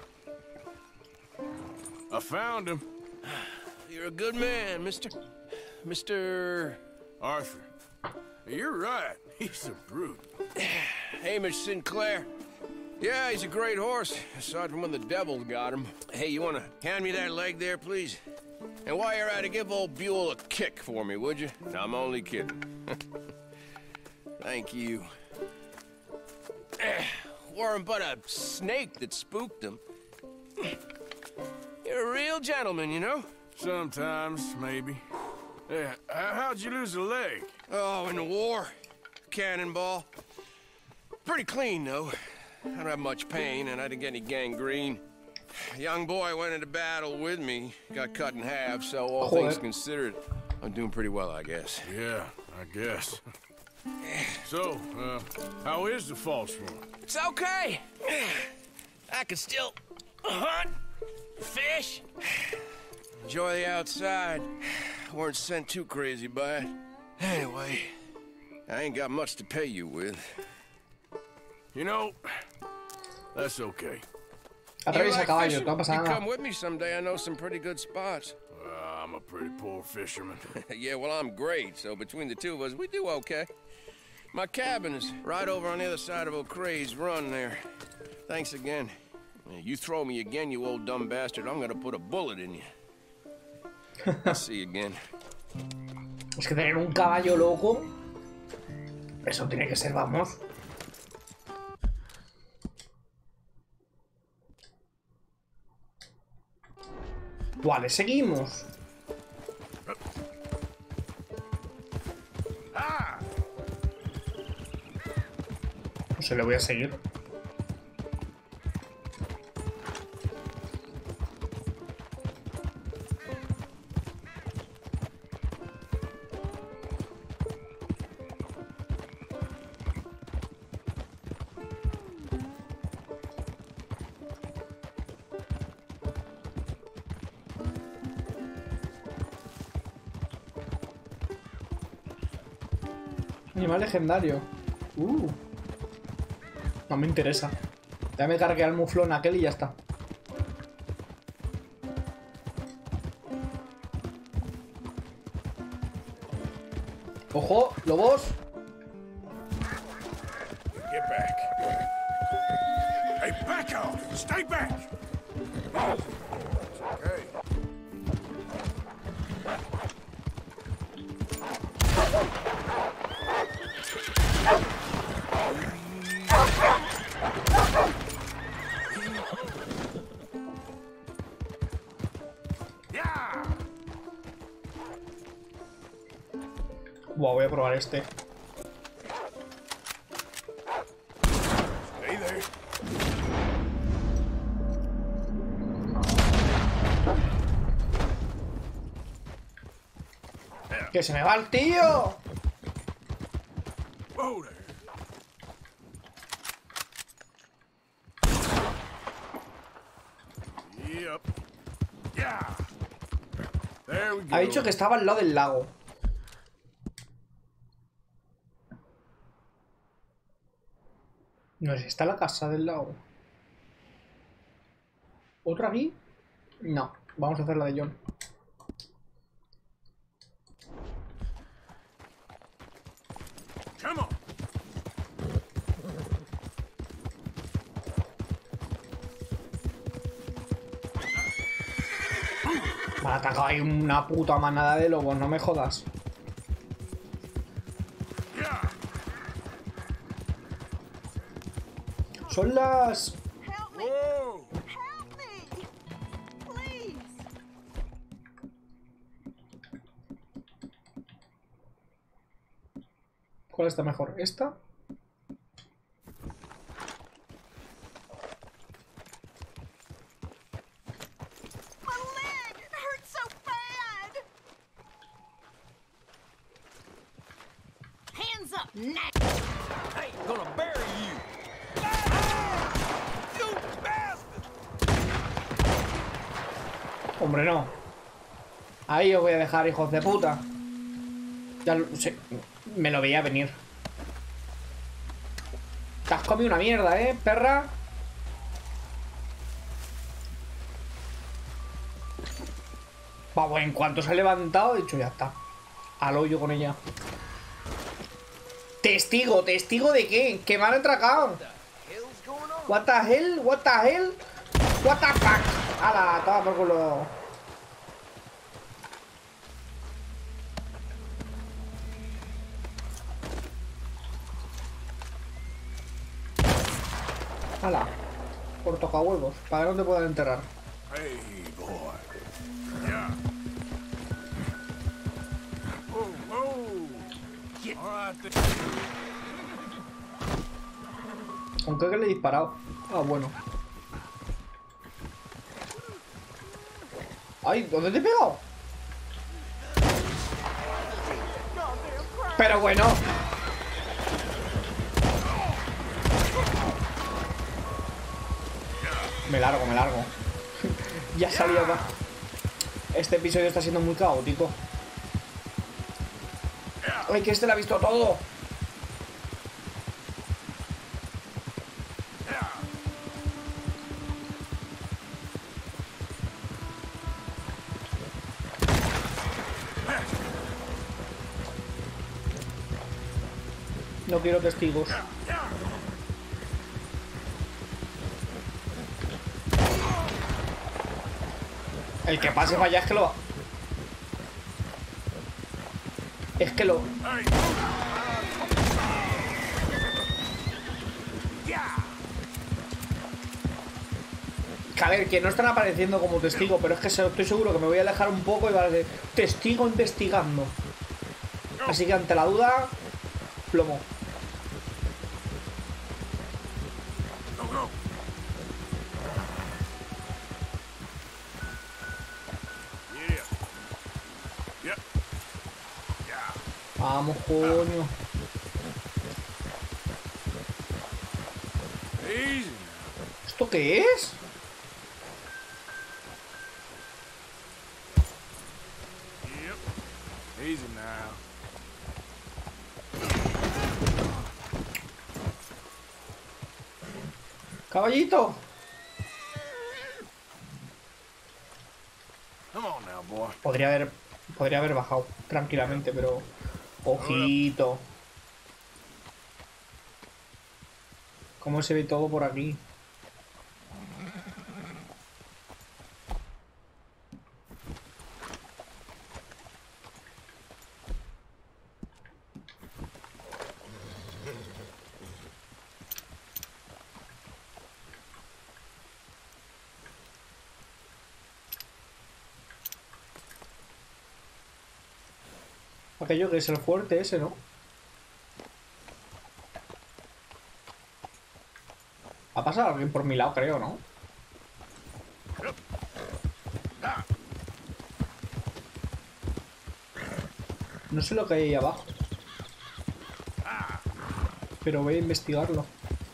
D: I found him.
J: You're a good man, Mister Mister
D: Arthur. You're right. He's a brute.
J: Hamish Sinclair. Yeah, he's a great horse, aside from when the devil got him. Hey, you want to hand me that leg there, please? And while you're at it, give old Buell a kick for me, would you? I'm only kidding. Thank you. Weren't but a snake that spooked him. You're a real gentleman, you know?
D: Sometimes, maybe. Yeah, how'd you lose a leg?
J: Oh, in the war. Cannonball. Pretty clean, though. I don't have much pain, and I didn't get any gangrene. A young boy went into battle with me, got cut in half, so all
A: Joder.
J: things considered, I'm doing pretty well, I guess.
D: Yeah, I guess. So, uh, how is the false one?
J: It's okay. I can still hunt, fish, enjoy the outside. Weren't sent too crazy by it. Anyway, I ain't got much to pay you with.
D: You know, that's okay.
A: Atraviesa caballo, no pasa
J: You
A: nada.
J: come with me someday. I know some pretty good spots.
D: Uh, I'm a pretty poor fisherman.
J: Yeah, well, I'm great. So between the two of us, we do okay. My cabin is right over on the other side of O'Crae's Run there. Thanks again. You throw me again, you old dumb bastard, I'm gonna put a bullet in you. I'll see you again.
A: Es que tener un caballo loco, eso tiene que ser, vamos. Vale, seguimos. No sé, le voy a seguir. Animal legendario. Uh. No me interesa. Ya me cargué al muflón aquel y ya está. ¡Ojo! ¡Lobos!
D: Get back. Hey, back off! Stay back! Oh, it's okay.
A: Buah, voy a probar este.
D: Stay there.
A: ¡Que se me va el tío!
D: Whoa there. Yep. Yeah. There we go.
A: Ha dicho que estaba al lado del lago. No sé, ¿está la casa del lago? ¿Otra aquí? No, vamos a hacer la de John.
D: Come on.
A: Me ha atacado ahí una puta manada de lobos, no me jodas. Son las...
C: Help me!
D: Whoa.
C: Help me! Please!
A: ¿Cuál está mejor? ¿Esta?
E: hands up now.
G: I ain't gonna bury you. You bastard!
A: Hombre, no. Ahí os voy a dejar, hijos de puta. Ya lo, sí, me lo veía venir. Te has comido una mierda, ¿eh, perra? Vamos, en cuanto se ha levantado, he dicho, ya está. Al hoyo con ella. Testigo, ¿testigo de qué? Que me han atracado. What the hell, what the hell, what the fuck. Ala, toma por culo. Ala, por tocahuevos, para que no te puedan enterrar.
D: Hey, boy. Yeah. Oh, oh. All right, then.
A: Aunque que le he disparado. Ah, bueno. Ay, ¿dónde te he pegado? Pero bueno. Me largo, me largo. Ya salió acá. Este episodio está siendo muy caótico. Ay, que este lo ha visto todo. No quiero testigos. El que pase para allá es que lo... Es que lo... Que a ver, que no están apareciendo como testigo, pero es que estoy seguro que me voy a alejar un poco y va a ser testigo investigando. Así que ante la duda, plomo. Vamos, coño. ¿Esto qué es?
D: Easy now.
A: Caballito.
D: Come on now, boy.
A: Podría haber, podría haber bajado tranquilamente, pero... Ojito. ¿Cómo se ve todo por aquí? Aquello que es el fuerte ese, ¿no? Ha pasado alguien por mi lado, creo, ¿no? No sé lo que hay ahí abajo. Pero voy a investigarlo.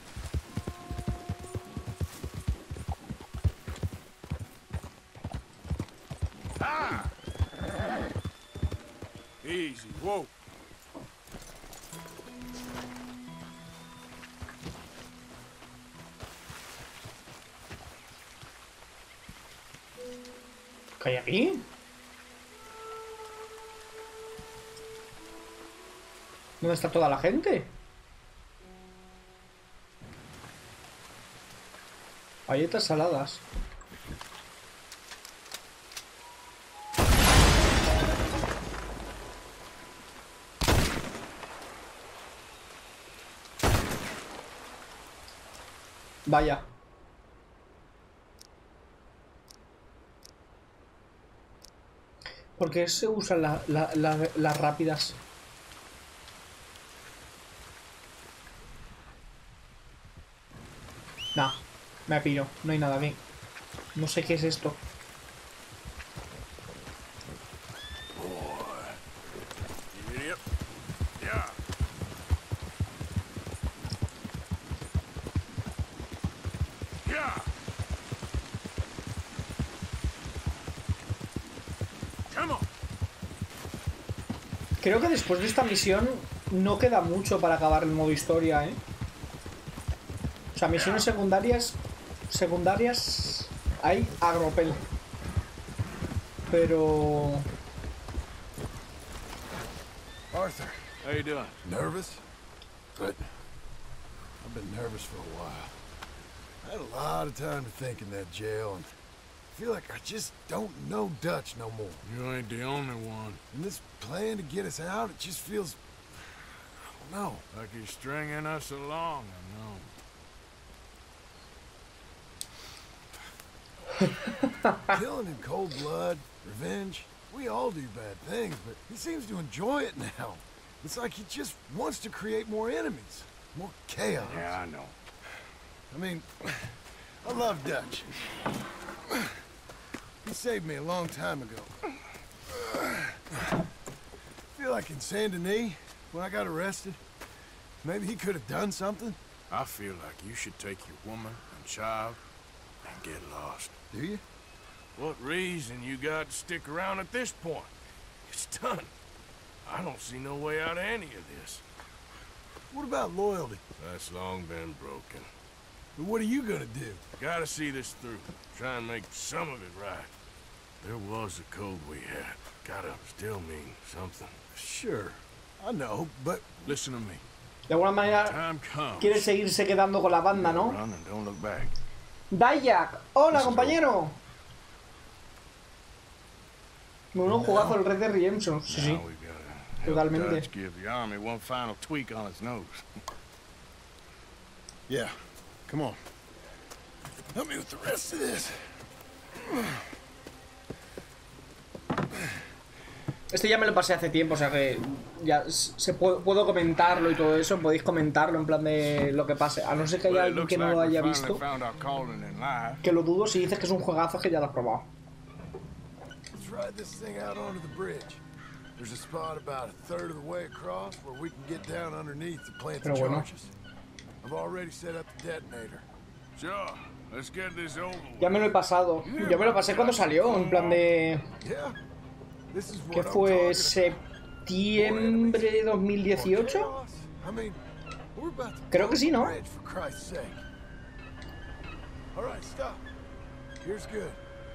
D: Easy, whoa.
A: ¿Qué hay aquí? ¿Dónde está toda la gente? Galletas saladas. Vaya. ¿Por qué se usan la, la, la, las rápidas? Nah, me pillo. No hay nada aquí. No sé qué es esto.
H: Yeah. Come on.
A: Creo que después de esta misión no queda mucho para acabar el modo historia, ¿eh? O sea, misiones secundarias... Secundarias... Hay agropel. Pero...
D: Arthur, how you doing? Nervous? But I've been nervous for a while. I had a lot of time to think in that jail, and I feel like I just don't know Dutch no more.
H: You ain't the only one.
D: And this plan to get us out, it just feels... I don't know.
H: Like he's stringing us along, I know.
D: Killing in cold blood, revenge, we all do bad things, but he seems to enjoy it now. It's like he just wants to create more enemies, more chaos.
H: Yeah, I know.
D: I mean, I love Dutch. He saved me a long time ago. I feel like in Saint Denis, when I got arrested, maybe he could have done something.
H: I feel like you should take your woman and child and get lost.
D: Do you?
H: What reason you got to stick around at this point? It's done. I don't see no way out of any of this.
D: What about loyalty?
H: That's long been broken.
D: But what are you gonna do?
H: Gotta see this through. Try and make some of it right. There was a code we had. Gotta still mean something.
D: Sure, I know, but...
H: Listen to me.
A: De alguna manera
H: Time comes.
A: quiere seguirse quedando con la banda, ¿no?
H: Run and don't look back.
A: Dayak, hola compañero. Menudo jugazo el Red Dead Redemption. Sí, sí.
H: Now we gotta help
A: Totalmente.
H: Dutch give the army one final tweak on its nose.
D: Yeah, come on. Help me with the rest of this.
A: Este ya me lo pasé hace tiempo, o sea que ya se puedo, puedo comentarlo y todo eso, podéis comentarlo en plan de lo que pase. A no ser que haya
H: Well, it
A: alguien
H: looks
A: que no
H: like
A: lo
H: we
A: haya
H: finally
A: visto,
H: found our calling in life.
A: que lo dudo. Si dices que es un juegazo, es que ya lo has probado.
D: Let's ride this thing out onto the bridge. There's a spot about a third of the way across where we can get down underneath to plant the
A: Pero bueno.
D: charges. I've already set up the detonator.
H: Sure, let's get this over with.
A: Ya me lo he pasado. Yo me lo pasé cuando salió, en plan de...
D: Yeah. This is
A: ¿Qué
D: what I'm
A: fue?
D: talking
A: ¿Septiembre de dos mil dieciocho?
D: about. I mean, we're about to
A: Creo que sí, ¿no?
D: bridge, for Christ's sake. All right, stop. Here's good.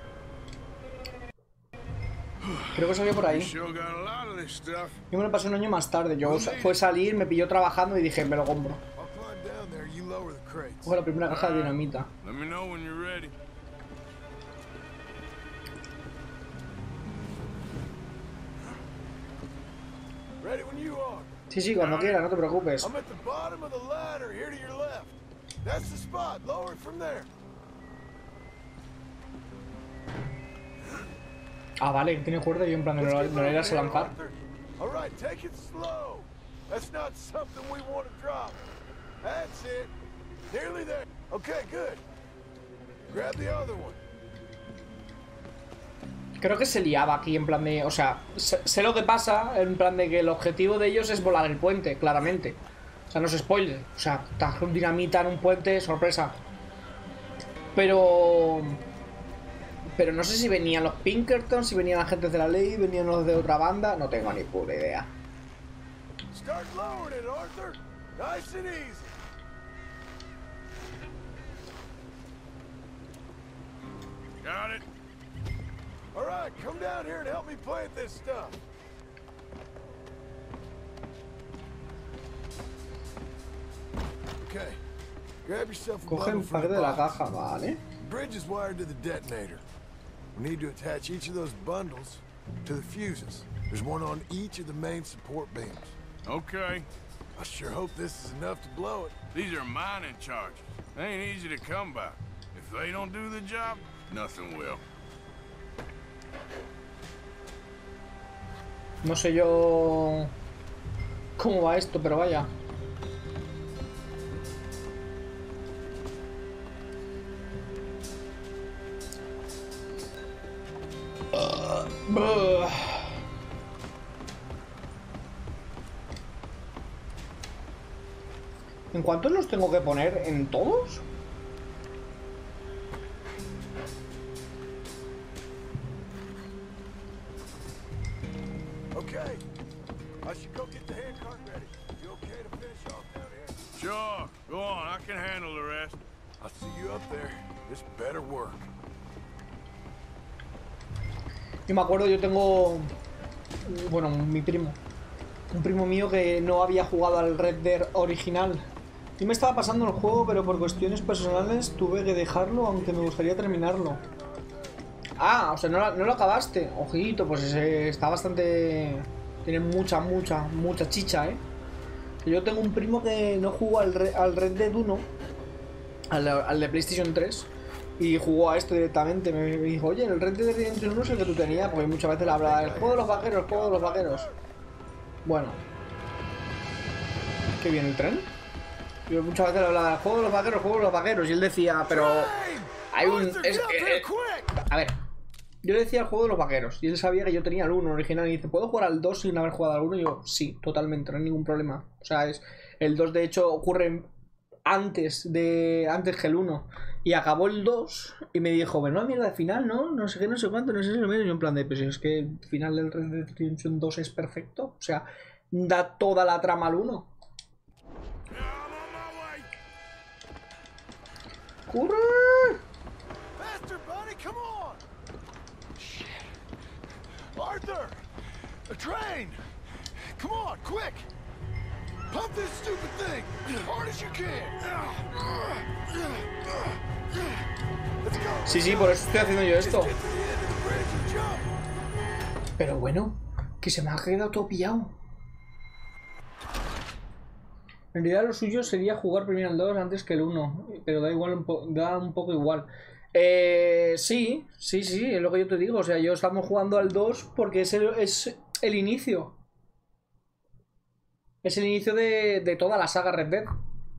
A: Creo que salió por
H: We
A: ahí.
H: sure got a lot of this stuff.
A: Yo me lo pasé un año más tarde. Yo fue salir, me pilló trabajando y dije, me lo compro.
D: I'll climb down there. You lower the crates.
A: Fue la primera caja de dinamita.
H: Let me know when you're ready.
D: Ready when you are.
A: Sí, sí, cuando quieras, no te preocupes.
D: I'm at the bottom of the ladder, here to your left. That's the spot. Lower it from there.
A: Ah, vale, que tiene cuerda y yo en plan de no, no le irás a lanzar.
D: All right, take it slow. That's not something we want to drop. That's it. Nearly there. Okay, good. Grab the other one.
A: Creo que se liaba aquí en plan de... O sea, sé, sé lo que pasa en plan de que el objetivo de ellos es volar el puente, claramente. O sea, no es spoiler. O sea, tajar un dinamita en un puente, sorpresa. Pero... Pero no sé si venían los Pinkerton, si venían agentes de la ley, venían los de otra banda. No tengo ni puta idea.
D: Start lowering it, Arthur. Nice and easy.
H: Got it.
D: All right, come down here and help me plant this stuff. Okay. Grab yourself a
A: Coge
D: bundle
A: el
D: from
A: paquete
D: the
A: de la
D: box.
A: caja, vale.
D: The bridge is wired to the detonator. We need to attach each of those bundles to the fuses. There's one on each of the main support beams.
H: Okay.
D: I sure hope this is enough to blow it.
H: These are mining charges. They ain't easy to come by. If they don't do the job, nothing will.
A: No sé yo... cómo va esto, pero vaya. Uh, uh. ¿En cuántos los tengo que poner? ¿En todos?
D: okay? I should go get the handcart ready. You okay to finish off down here?
H: Sure. Go on. I can handle the rest.
D: I'll see you up there. This better work.
A: Yo me acuerdo, yo tengo... Bueno, mi primo. Un primo mío que no había jugado al Red Dead original. Y me estaba pasando el juego, pero por cuestiones personales tuve que dejarlo, aunque me gustaría terminarlo. Ah, o sea, no, no lo acabaste. Ojito, pues ese está bastante... Tiene mucha, mucha, mucha chicha, ¿eh? Yo tengo un primo que no jugó al, Re, al Red Dead uno, al, al de PlayStation tres, y jugó a esto directamente. Me, me dijo, oye, el Red Dead Redemption uno es el que tú tenías, porque muchas veces le hablaba del juego de los vaqueros, el juego de los vaqueros. Bueno. ¿Qué viene el tren? Yo muchas veces le hablaba del juego de los vaqueros, el juego de los vaqueros, y él decía, pero... Hay un... Es, eh, eh, a ver... Yo le decía el juego de los vaqueros, y él sabía que yo tenía el uno original, y dice, ¿puedo jugar al dos sin haber jugado al uno? Y yo, sí, totalmente, no hay ningún problema. O sea, es el dos de hecho ocurre antes de antes que el uno. Y acabó el dos, y me dijo, bueno, mierda, al final, ¿no? No sé qué, no sé cuánto, no sé si lo menos. Y yo en plan de, pues es que el final del Red Dead Redemption dos es perfecto. O sea, da toda la trama al uno. ¡Corre!
D: Faster, buddy, come on! Arthur! A train! Come on, quick! Pump this stupid thing! As hard as you can! Let's go!
A: Sí, sí, por eso estoy haciendo yo esto. Pero bueno, que se me ha quedado todo pillado. En realidad lo suyo sería jugar primero el dos antes que el uno, pero da igual, un po da un poco igual. Eh, sí, sí, sí, es lo que yo te digo. O sea, yo estamos jugando al dos porque es el, es el inicio. Es el inicio de, de toda la saga Red Dead.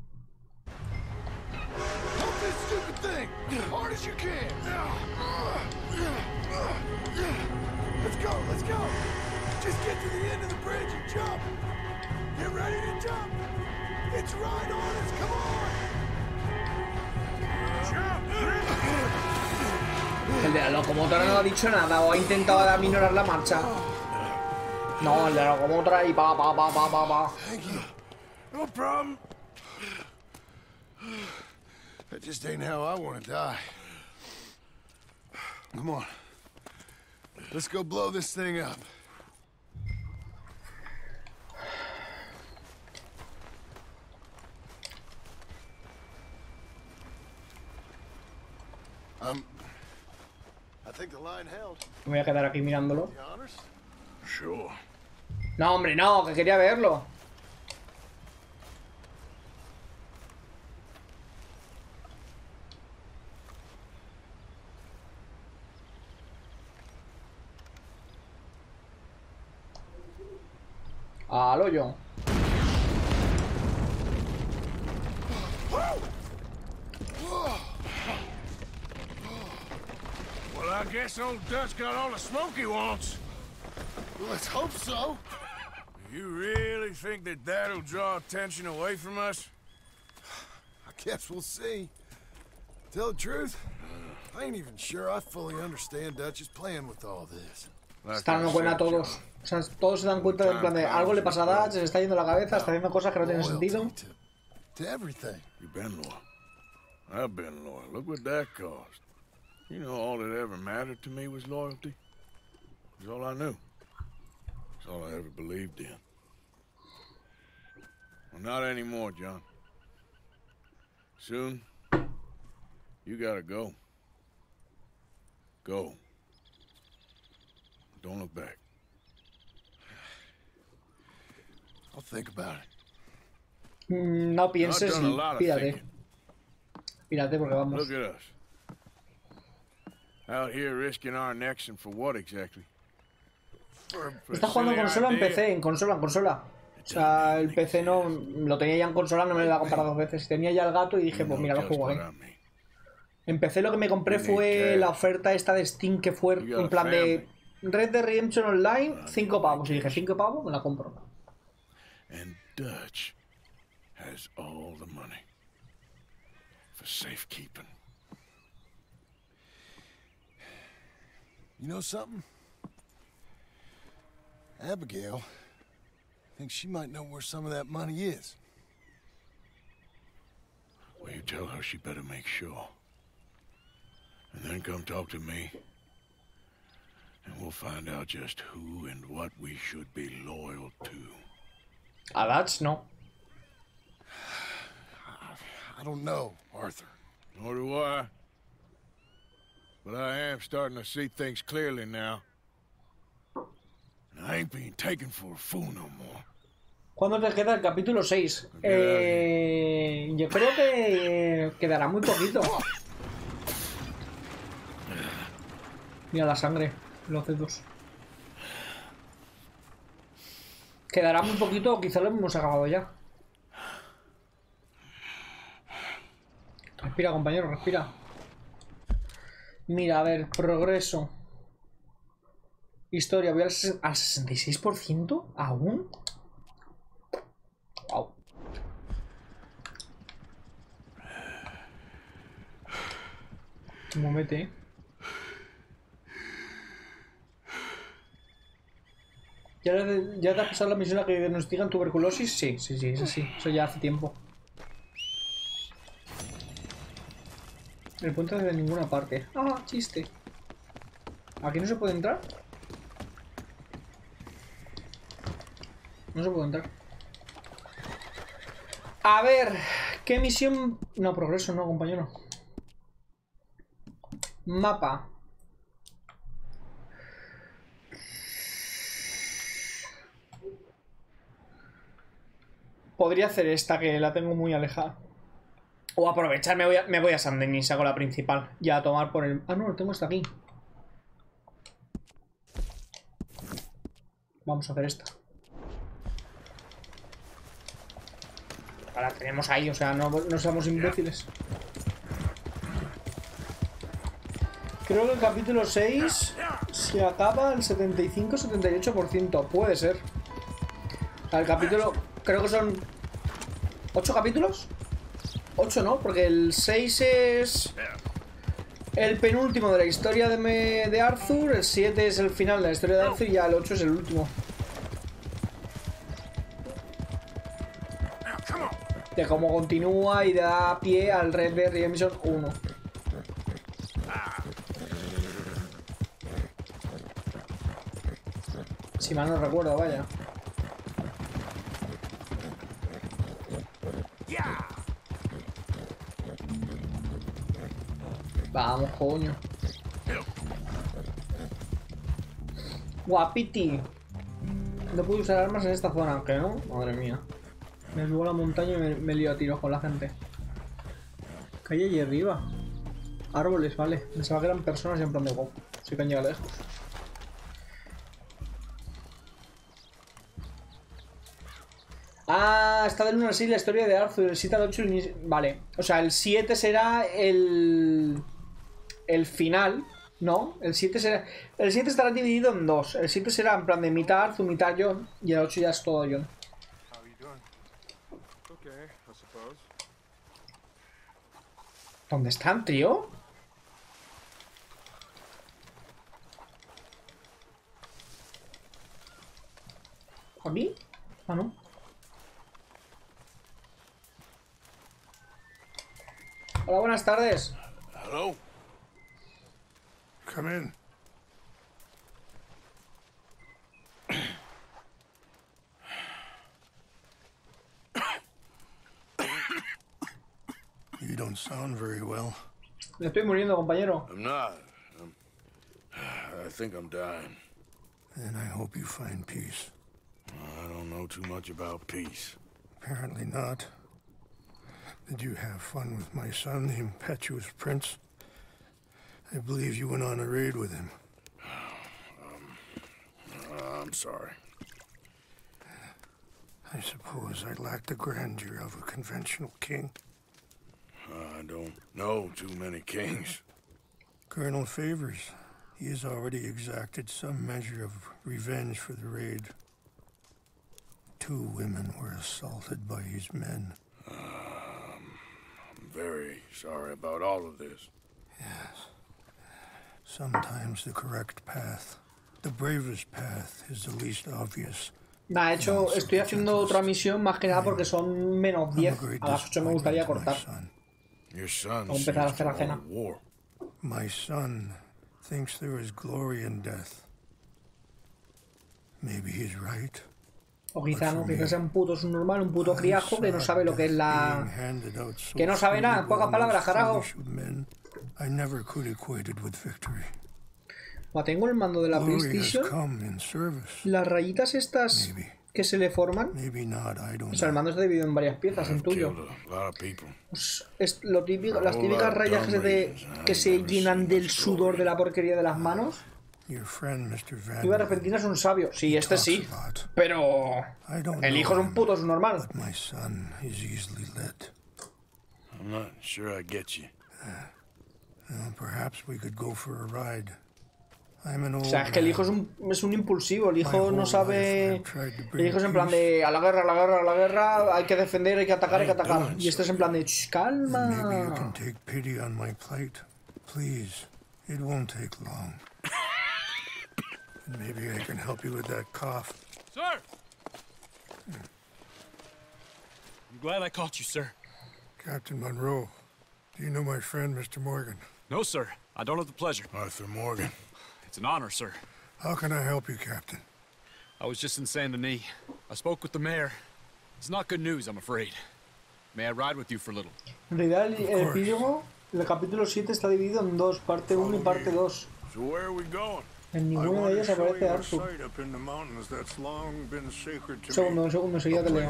A: El de la locomotora no ha dicho nada o ha intentado aminorar la marcha. No, el de la locomotora y pa, pa, pa, pa, pa, pa.
D: No problem. That just ain't how I want to die. Come on. Let's go blow this thing up. Um, I think the line held.
A: Me voy a quedar aquí mirándolo.
D: Sure.
A: No, hombre, no, que quería verlo. Al hoyo.
H: Well, I guess old Dutch got all the smoke he wants.
D: Well, let's hope so.
H: You really think that that'll draw attention away from us?
D: I guess we'll see. Tell the truth, I ain't even sure I fully understand Dutch's plan with all this.
A: Están dando cuenta todos. O sea, todos se dan cuenta del plan de algo le pasa a Dutch, se le está yendo la cabeza, está haciendo cosas que no tienen sentido.
D: To everything.
H: You've been loyal. I've been loyal. Look what that cost. You know, all that ever mattered to me was loyalty. It was all I knew. It's all I ever believed in. Well, not anymore, John. Soon, you gotta go. Go. Don't look back.
D: I'll think about it.
A: No pienses y pírate. Pírate porque vamos.
H: Look at us. Out here risking our necks and for what exactly?
A: Está jugando en consola en P C, en consola, en consola. O sea, el P C no lo tenía ya en consola, no me lo iba a comprar dos veces. Tenía ya el gato y dije, pues mira, lo juego ahí. En P C lo que me compré fue la oferta esta de Steam que fue en plan de Red Dead Redemption Online, cinco pavos. Y dije, cinco pavos, me la compro.
H: And Dutch has all the money for safekeeping.
D: You know something? Abigail thinks she might know where some of that money is.
H: Well, you tell her she better make sure. And then come talk to me. And we'll find out just who and what we should be loyal to.
A: Ah, that's no.
D: I don't know, Arthur.
H: Nor do I. But I am starting to see things clearly now. And I ain't being taken for a fool no more.
A: ¿Cuándo te queda el capítulo seis? Eh, yo creo que quedará muy poquito. Mira la sangre, los dedos. Quedará muy poquito, quizá lo hemos acabado ya. Respira, compañero, respira. Mira, a ver, progreso. Historia, voy al, al sesenta y seis por ciento aún. Wow. Móvete, eh. ¿Ya, ¿Ya te has pasado la misión a la que diagnostican tuberculosis? Sí, sí, sí, eso sí. Eso ya hace tiempo. El puente de ninguna parte. Ah, chiste. ¿Aquí no se puede entrar? No se puede entrar. A ver, ¿qué misión? No, progreso, no, compañero. Mapa. Podría hacer esta, que la tengo muy alejada. O aprovechar, me voy a, me voy a San Denis, hago la principal. Ya a tomar por el... Ah, no, lo tengo hasta aquí. Vamos a hacer esta. La tenemos ahí, o sea, no, no seamos imbéciles. Creo que el capítulo seis se acaba al setenta y cinco setenta y ocho por ciento. Puede ser. O sea, el capítulo... Creo que son... ¿ocho capítulos? ocho, ¿no? Porque el seis es... el penúltimo de la historia de, me... de Arthur. El siete es el final de la historia de Arthur. Y ya el ocho es el último. De cómo continúa y da pie al Red Dead Redemption uno. Si mal no recuerdo, vaya. Vamos, coño. Guapiti. No puedo usar armas en esta zona, ¿qué no? Madre mía. Me subo a la montaña y me, me lío a tiros con la gente. ¿Qué hay allí arriba? Árboles, vale. Pensaba que eran personas y en plan de wow. Sí que han llegado lejos. Ah, está del uno al seis la historia de Arthur. El siete al ocho el inicio. Vale. O sea, el siete será el... el final, ¿no? El siete será... El siete estará dividido en dos. El siete será en plan de mitad Arthur, mitad John. Y el ocho ya es todo John. ¿Dónde están, tío? ¿Aquí? Ah, no. Hola, buenas tardes.
H: Hello.
D: Come in. You don't sound very well.
A: Me estoy muriendo, compañero.
H: I'm not. I'm, I think I'm dying.
D: And I hope you find peace.
H: I don't know too much about peace.
D: Apparently not. Did you have fun with my son, the impetuous prince? I believe you went on a raid with him.
H: Um, uh, I'm sorry.
D: I suppose I lack the grandeur of a conventional king.
H: I don't know too many kings.
D: Colonel Favors, he has already exacted some measure of revenge for the raid. Two women were assaulted by his men.
H: Um, I'm very sorry about all of this.
D: Yes. Sometimes the correct path
K: The bravest path is the least obvious.
A: Nah, de hecho, estoy haciendo otra misión más que nada porque son menos diez. A las ocho me gustaría cortar. O empezar a hacer la cena.
K: My son thinks there is glory in death. Maybe he's right.
A: O quizá no, quizá sea un puto subnormal, un puto criajo que no sabe lo que es la... Que no sabe nada, en pocas palabras, carajo.
K: I never could equate it with victory.
A: O tengo el mando de la PlayStation. Las rayitas estas que se le forman. O sea, el mando está dividido en varias piezas, en tuyo. Pues es lo típico, las típicas rayas que se, de, que se llenan del sudor de la porquería de las manos. Iba repentina es un sabio. Sí, este sí. Pero el hijo es un puto subnormal. O sea, es que el hijo es un, es un impulsivo, el hijo no sabe... El hijo es en plan de a la guerra, a la guerra, a la guerra, hay que defender, hay que atacar, hay que atacar. Y este es en plan de calma.
K: Maybe I can help you with that cough.
L: Sir! I'm glad I caught you, sir.
K: Captain Monroe, do you know my friend, Mister Morgan?
L: No, sir. I don't have the pleasure.
K: Arthur Morgan.
L: It's an honor, sir.
K: How can I help you, Captain?
L: I was just in Saint Denis. I spoke with the mayor. It's not good news, I'm afraid. May I ride with you for a little?
A: En realidad, el, el epílogo, el capítulo siete está dividido en dos, parte uno y parte dos.
H: So where are we going?
A: En ninguna de ellas aparece Arthur. Un segundo, un segundo, enseguida te leo.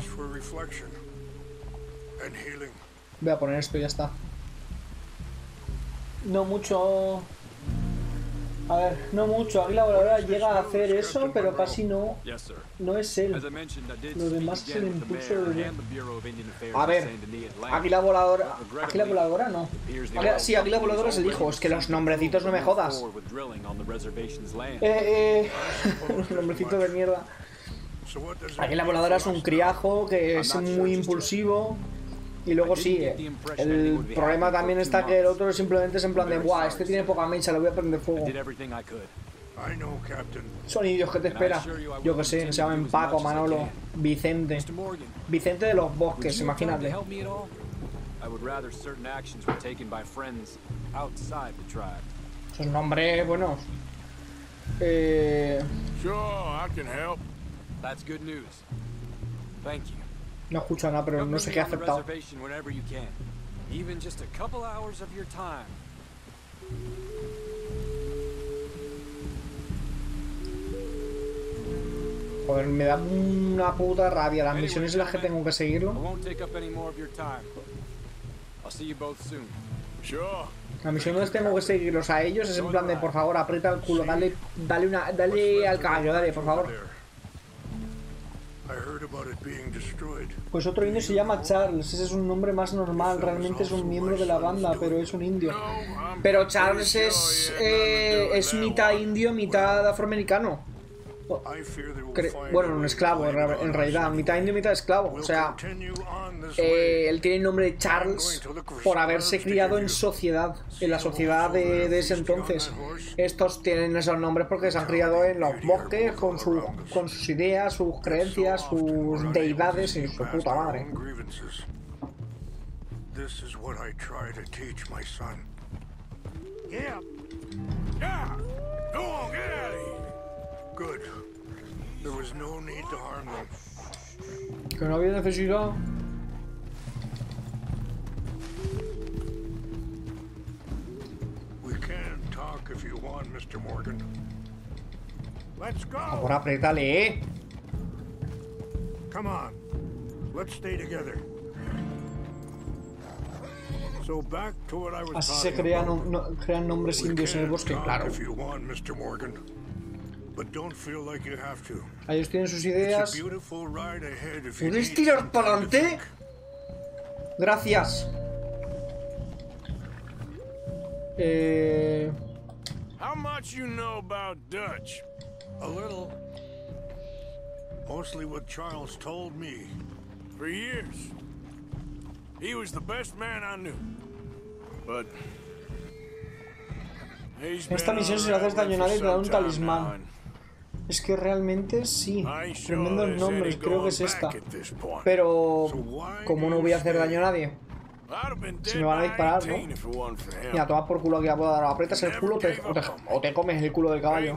A: Voy a poner esto y ya está. No mucho... A ver, no mucho. Águila Voladora llega a hacer eso, pero casi no... No es él. Lo demás es el impulso de... A ver, Águila Voladora... Águila Voladora no. Águila... Sí, Águila Voladora es el hijo. Es que los nombrecitos no me jodas. Eh, eh... Los nombrecitos de mierda. Águila Voladora es un criajo que es muy impulsivo. Y luego sí, el problema también está que el otro simplemente es en plan de guau, este tiene poca mecha, le voy a prender fuego. Son indios que te espera. Yo que sé, se llaman Paco, Manolo, Vicente. Vicente de los Bosques, imagínate. Esos nombres buenos. Eh... No escucho nada, pero no sé qué ha aceptado. Joder, me da una puta rabia las misiones en las que tengo que seguirlo. Las misiones las tengo que seguirlos a ellos es en plan de por favor aprieta el culo, dale, dale una, dale al caballo, dale, por favor. Pues otro indio se llama Charles, ese es un nombre más normal, realmente es un miembro de la banda, pero es un indio. Pero Charles es, eh, es mitad indio, mitad afroamericano. Bueno, un esclavo en realidad, mitad indio, mitad esclavo. O sea, eh, él tiene el nombre de Charles por haberse criado en sociedad, en la sociedad de, de ese entonces. Estos tienen esos nombres porque se han criado en los bosques con, su, con sus ideas, sus creencias, sus deidades y su puta madre.
K: Good. There was no need to harm them.
A: Que no había necesidad.
K: We can talk if you want, Mister Morgan. Let's go.
A: Ahora apriétale, eh.
K: Come on. Let's stay together. So back to what I was
A: Así se crean, no, no, crean nombres indios en el bosque, claro.
K: If you want, Mister Morgan. But don't feel like you have to.
A: Ellos tienen sus ideas. ¿Puedes tirar para adelante? Gracias. Eh...
H: How much you know about Dutch?
K: A little. Mostly what Charles told me.
H: For years. He was the best man I knew. But
A: esta misión, si no haces daño a nadie, te da un talismán. Es que realmente sí. Tremendos nombres, creo que es esta. Pero como no voy a hacer daño a nadie. Si me van a disparar, ¿no? Mira, tomas por culo aquí a dar. Aprietas el culo te, o, te, o te comes el culo del caballo.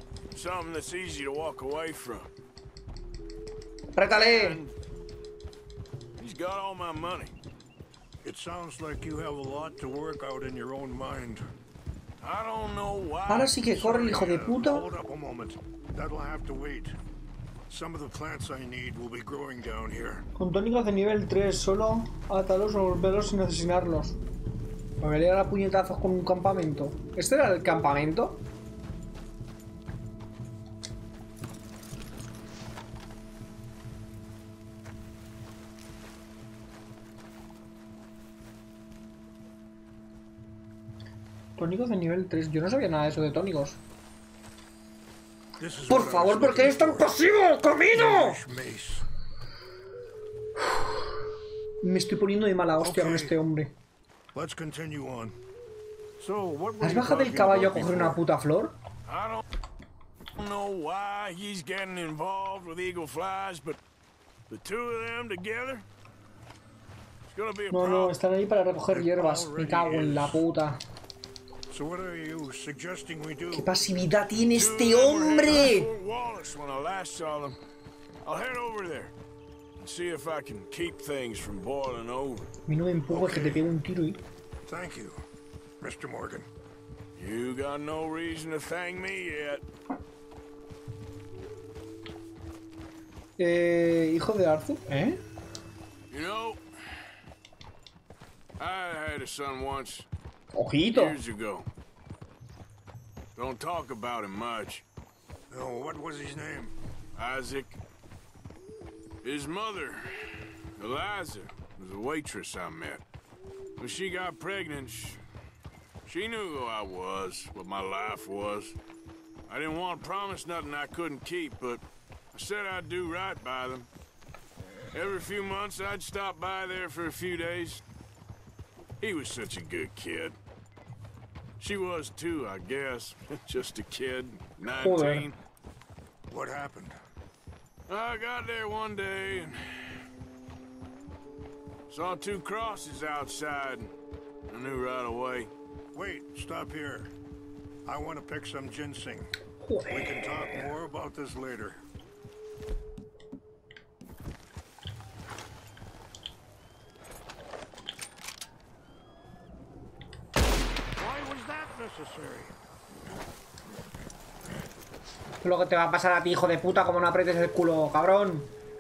A: ¡Apriétale! Ahora sí que corre el hijo de puta. Con tónicos de nivel tres, solo átalos o golpearlos sin asesinarlos. Me voy a liar a puñetazos con un campamento. ¿Este era el campamento? Tónicos de nivel tres. Yo no sabía nada de eso de tónicos. Por favor, ¿por qué eres tan pasivo? ¡Camino! Me estoy poniendo de mala hostia con este hombre. ¿Has bajado del caballo a coger una puta flor? No, no, están ahí para recoger hierbas. Me cago en la puta. ¿Qué pasividad tiene este hombre? A mí no me empujes que te pego un tiro y...
K: Thank you, mister Morgan.
J: You got no reason to thank me yet.
A: Eh, hijo de Arthur, ¿eh?
J: You know, I had a son once.
A: Ojito.
J: Years ago. Don't talk about him much.
K: No, what was his name?
J: Isaac. His mother, Eliza, was a waitress I met. When she got pregnant, she, she knew who I was, what my life was. I didn't want to promise nothing I couldn't keep, but I said I'd do right by them. Every few months, I'd stop by there for a few days. He was such a good kid. She was too, I guess. Just a kid, nineteen.
K: What happened?
J: I got there one day and saw two crosses outside. I knew right away.
K: Wait, stop here. I want to pick some ginseng. We can talk more about this later.
A: Lo que te va a pasar a ti, hijo de puta, como no aprietes el culo, cabrón.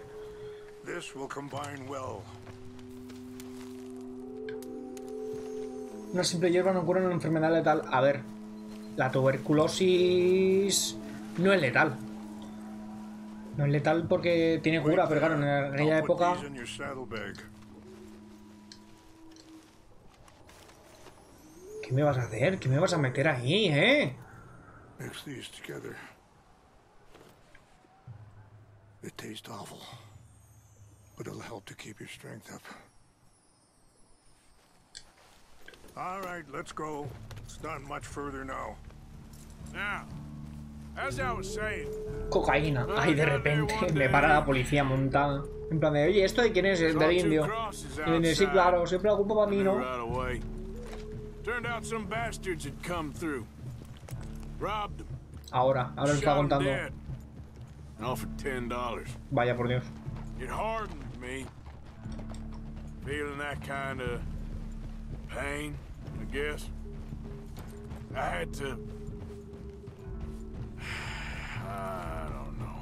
A: Una simple hierba no cura una enfermedad letal. A ver, la tuberculosis no es letal. No es letal porque tiene cura, pero claro, en aquella época... ¿Qué me vas a hacer? ¿Qué me vas a meter ahí, eh?
K: Mix these together. It tastes awful, but it'll help to keep your strength up. All right, let's go. It's not much further now.
J: Now, as I was saying.
A: Cocaína. Ay, de repente me para la policía montada. En plan de, oye, ¿esto de quién es? Es del indio. Y viene, sí, claro, se preocupa para mí, ¿no? Ahora, ahora lo está contando. Vaya por Dios.
J: It hardened me. Feeling that kind of pain, I guess. I had to. I don't know.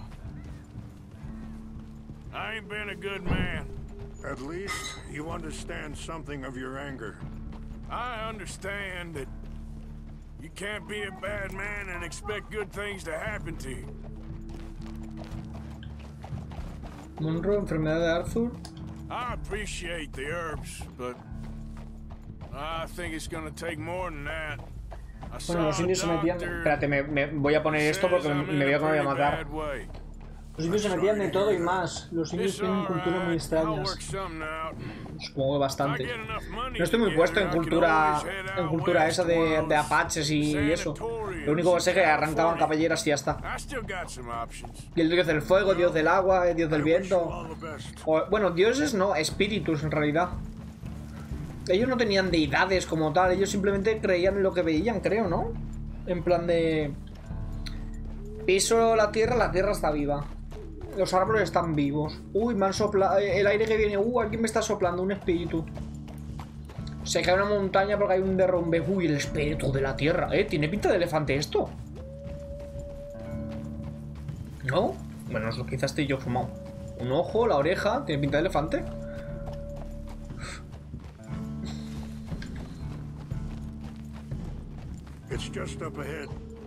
J: I ain't been a good man.
K: At least you understand something of your anger.
J: I understand that you can't be a bad man and expect good things to happen to you.
A: Monroe, enfermedad de Arthur.
J: I appreciate the herbs, but I think it's gonna take more than that.
A: Bueno, los indios se metían... Espérate, me, me voy a poner esto porque me, me veo que me voy a matar. Los indios se metían de todo y más. Los indios tienen culturas muy extrañas. Supongo que bastante. No estoy muy puesto en cultura en cultura esa de, de apaches y eso. Lo único que sé es que arrancaban cabelleras y ya está. Y el dios del fuego, dios del agua, el dios del viento. O, bueno, dioses no, espíritus en realidad. Ellos no tenían deidades como tal, ellos simplemente creían en lo que veían, creo, ¿no? En plan de... piso la tierra, la tierra está viva. Los árboles están vivos. Uy, me han soplado. El aire que viene. Uh, alguien me está soplando, un espíritu. Se cae una montaña porque hay un derrumbe. Uy, el espíritu de la tierra. Eh, tiene pinta de elefante esto. ¿No? Bueno, eso quizás estoy yo fumado. Un ojo, la oreja. Tiene pinta de elefante.
K: It's just up ahead.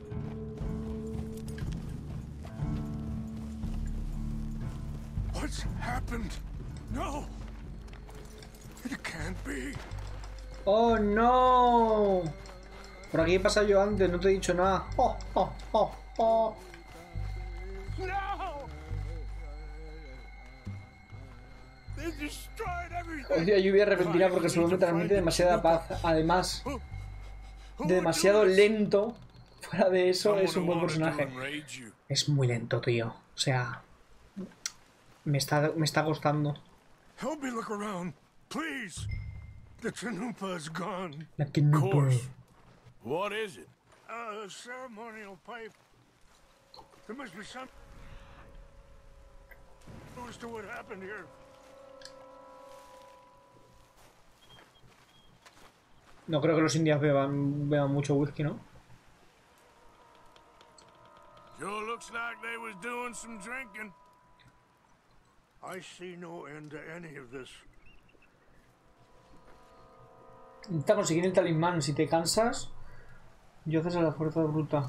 H: What's happened? No. It can't be.
A: Oh, no. Por aquí he pasado yo antes, no te he dicho nada. Oh, oh, oh, oh.
H: No. They destroyed everything.
A: Odio lluvia repentina porque solo me transmite demasiada paz. Además de demasiado lento. Fuera de eso, es un buen personaje. Es muy lento, tío. O sea... Me está, me está costando.
H: Help me look around, please. The Chanupa is gone.
A: La Chanupa.
H: What is it? A ceremonial pipe. There must be some as to what happened here.
A: No creo que los indios beban, beban mucho whisky, ¿no?
H: Sure looks like they was doing some drinking.
K: I see no end to any of this.
A: Intenta conseguir el talismán. Si te cansas, yo haces a la fuerza bruta.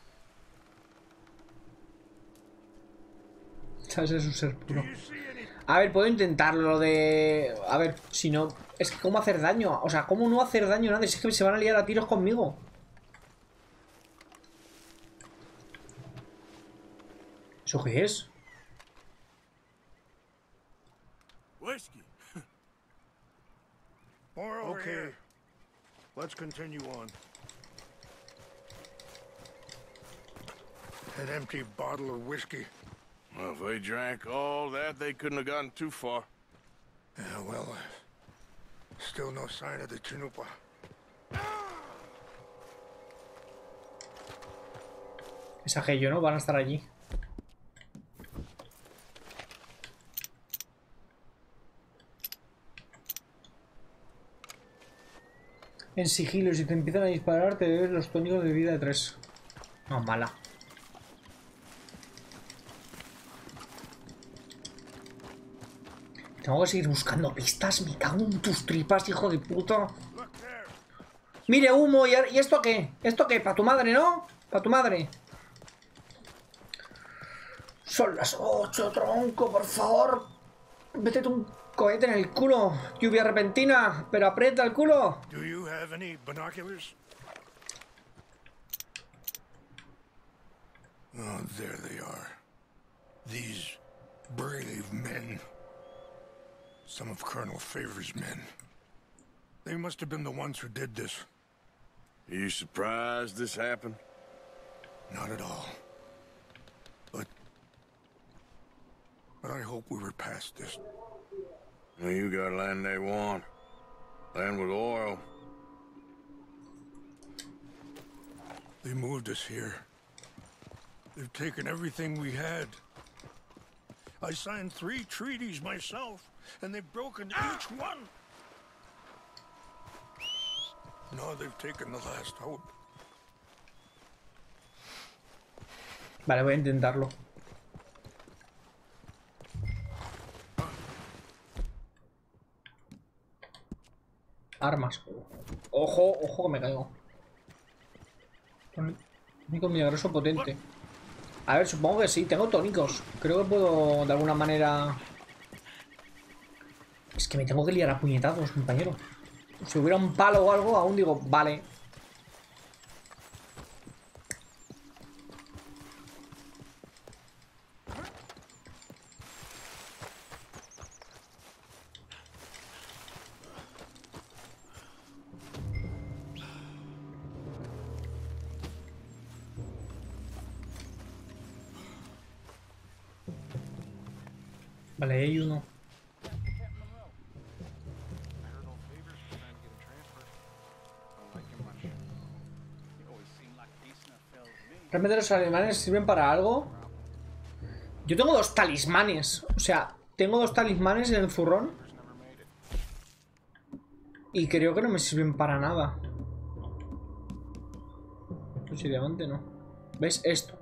A: ¿Sabes? Es un ser puro. A ver, puedo intentarlo lo de... A ver, si no... Es que cómo hacer daño. O sea, cómo no hacer daño a nadie. Es que se van a liar a tiros conmigo. ¿Eso qué es?
H: Whiskey.
K: More over okay. Here. Let's continue on. An empty bottle of whiskey.
H: Well, if they drank all that, they couldn't have gotten too far.
K: Yeah, well, uh, still no sign of the Chanupa.
A: Es aquello, ¿no? Van a estar allí. En sigilo, si te empiezan a disparar, te bebes los tónicos de vida de tres. No, mala. Tengo que seguir buscando pistas. Me cago en tus tripas, hijo de puta. Mire, humo. ¿Y esto qué? ¿Esto qué? Para tu madre, ¿no? Para tu madre. Son las ocho, tronco, por favor. Métete un cohete en el culo. Lluvia repentina, pero aprieta el culo.
K: Do you have any binoculars? Oh, there they are. These brave men. Some of Colonel Favor's men. They must have been the ones who did this.
H: Are you surprised this happened?
K: Not at all. But... But I hope we were past this.
H: Well, you got land they want. Land with oil.
K: They moved us here. They've taken everything we had. I signed three treaties myself, and they've broken each one. Now they've taken the last hope.
A: Vale, voy a intentarlo. Armas. Ojo, ojo que me caigo. Tónico milagroso potente. A ver, supongo que sí, tengo tónicos. Creo que puedo de alguna manera... Es que me tengo que liar a puñetazos, compañero. Si hubiera un palo o algo, aún digo, vale. Vale, hay uno. ¿Realmente los talismanes sirven para algo? Yo tengo dos talismanes. O sea, tengo dos talismanes en el zurrón. Y creo que no me sirven para nada. No sé, diamante no. ¿Ves esto?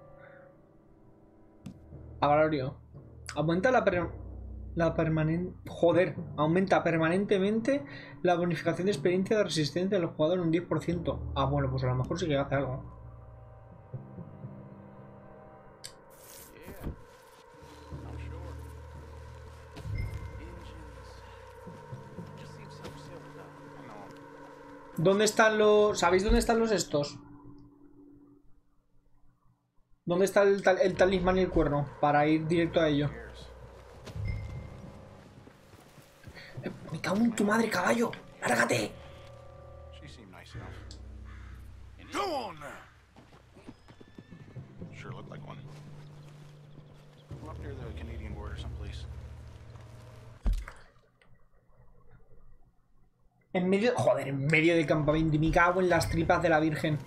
A: Avalorio. Aumenta la, per la permanente... Joder. Aumenta permanentemente la bonificación de experiencia de resistencia de los jugadores en un diez por ciento. Ah, bueno, pues a lo mejor sí que hace algo. ¿Dónde están los...? ¿Sabéis dónde están los estos? ¿Dónde está el, tal el talismán y el cuerno? Para ir directo a ello. Eh, me cago en tu madre, caballo. ¡Lárgate!
H: Go on now.
M: Sure looked like one. Up near the Canadian border someplace.
A: En medio... Joder, en medio del campamento. Y me cago en las tripas de la Virgen.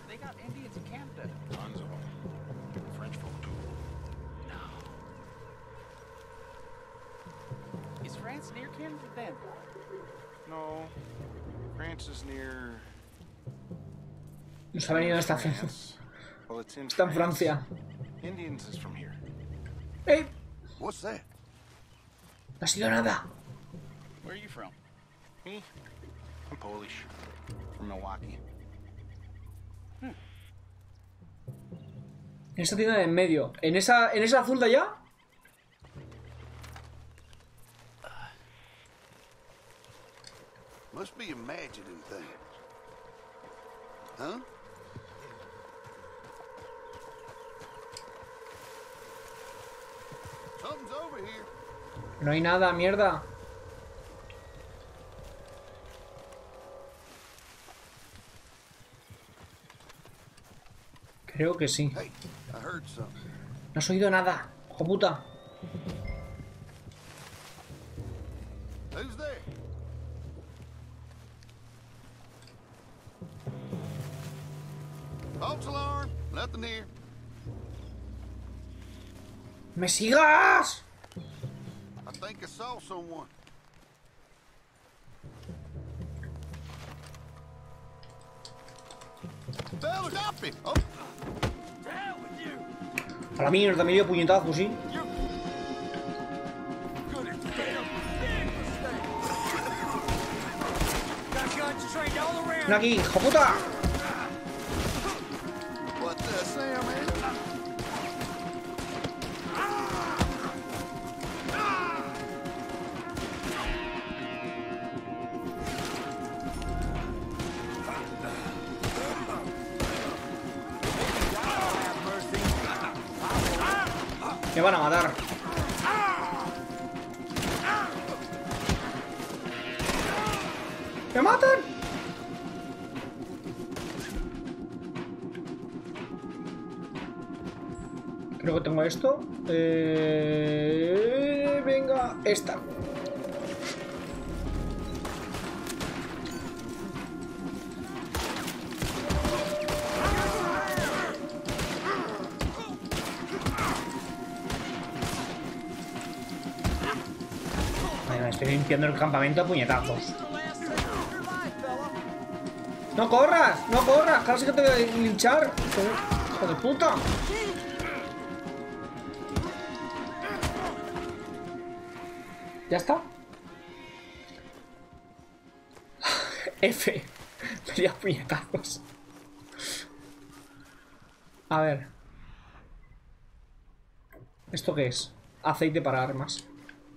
M: Is France near Canada then? No. France is near...
A: Nos ha venido esta estación.
M: Well, it's in
A: Está en Francia.
M: Indians is from here.
A: ¡Eh!
M: What's that?
A: No ha sido nada.
M: Where are you from? Me? I'm Polish. From Milwaukee.
A: En esa tienda de en medio. ¿En esa, en esa azul de allá?
N: Must be imagining things. Huh? Something's over here.
A: No hay nada, mierda. Creo que sí.
N: Hey, I heard something.
A: No has oído nada, hijo puta.
N: Who's there? False alarm. Nothing here.
A: ¡Me sigas!
N: I think I saw someone. Fella, stop him! Oh.
A: A la mierda, me dio puñetazo, sí. Ven aquí, hijo puta.
N: What the Sam, man?
A: Me van a matar. ¡Me matan! Creo que tengo esto. Eh... Venga, esta. Venga, estoy limpiando el campamento a puñetazos. ¡No corras! ¡No corras! ¡Claro sí que te voy a linchar! ¡Hijo de puta! ¿Ya está? F. Me dio puñetazos. A ver. ¿Esto qué es? Aceite para armas.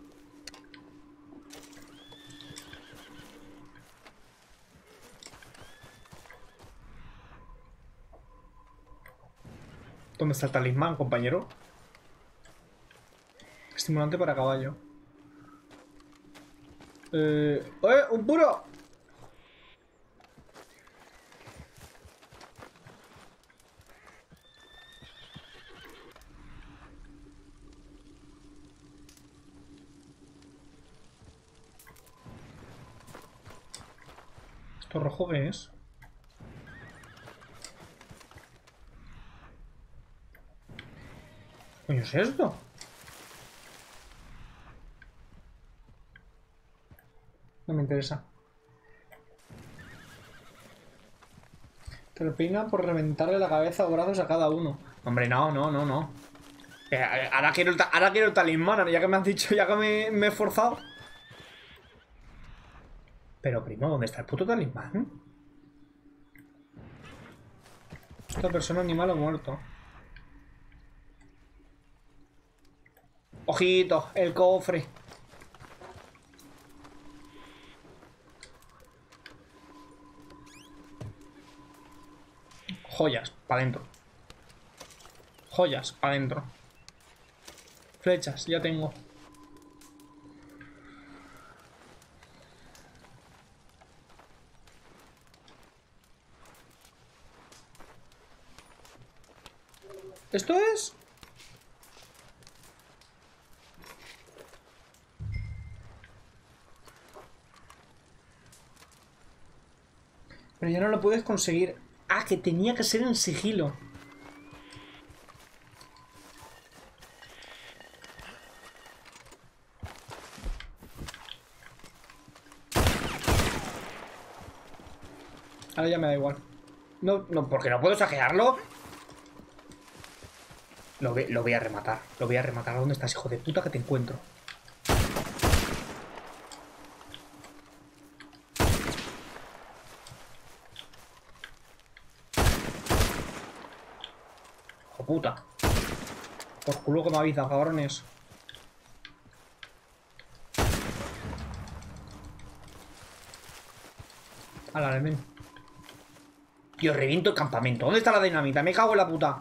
A: ¿Dónde está el talismán, compañero? Estimulante para caballo. Eh... ¡Eh! ¡Un puro! ¿Esto rojo qué es? ¿Qué coño es esto? No me interesa. Te lo peina por reventarle la cabeza o brazos a cada uno. Hombre, no, no, no, no. Eh, ahora, quiero el ahora quiero el talismán, ya que me has dicho, ya que me, me he esforzado. Pero primo, ¿dónde está el puto talismán? Esta persona, animal o muerto. Ojito, el cofre. Joyas, para adentro. Joyas, para adentro. Flechas, ya tengo. ¿Esto es? Pero ya no lo puedes conseguir. Ah, que tenía que ser en sigilo. Ahora ya me da igual. No, no, porque no puedo saquearlo. Lo, ve, lo voy a rematar. Lo voy a rematar. ¿Dónde estás, hijo de puta, que te encuentro? Hijo puta. Por culo que me avisa, cabrones. A la men. Tío, reviento el campamento. ¿Dónde está la dinamita? Me cago en la puta.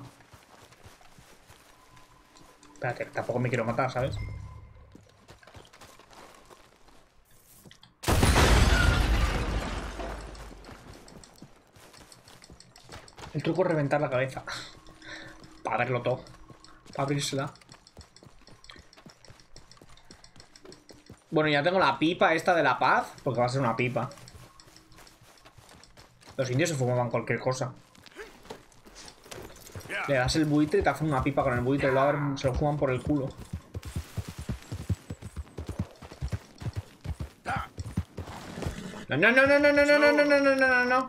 A: Espérate, tampoco me quiero matar, ¿sabes? El truco es reventar la cabeza. Para verlo todo. Para abrírsela. Bueno, ya tengo la pipa esta de la paz. Porque va a ser una pipa. Los indios se fumaban cualquier cosa. Le das el buitre y te hacen una pipa con el buitre. Y luego se lo fuman por el culo. No, no, no, no, no, no, no, no, no, no, no, no, no.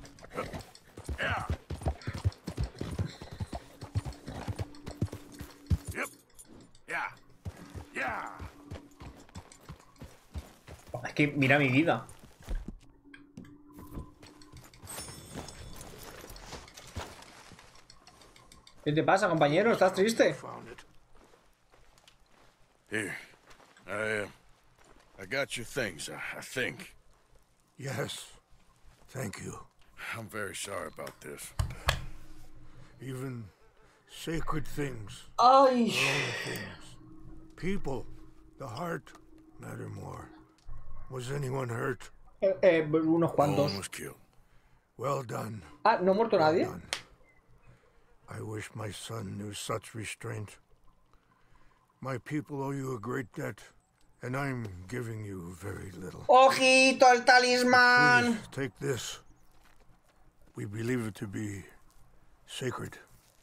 A: Es que mira mi vida. ¿Qué te pasa, compañero? ¿Estás triste?
D: Here, I, uh, I got your things, I, I think.
K: Yes, thank you.
D: I'm very sorry about this.
K: Even sacred things.
A: Ay.
K: Things. People, the heart, matter more. Was anyone hurt?
A: Eh, eh, unos cuantos.
K: Was killed. Well done.
A: Ah, ¿no ha muerto nadie?
K: Well I wish my son knew such restraint. My people owe you a great debt, and I'm giving you very little.
A: ¡Ojito, el talismán!
K: Please, take this. We believe it to be sacred.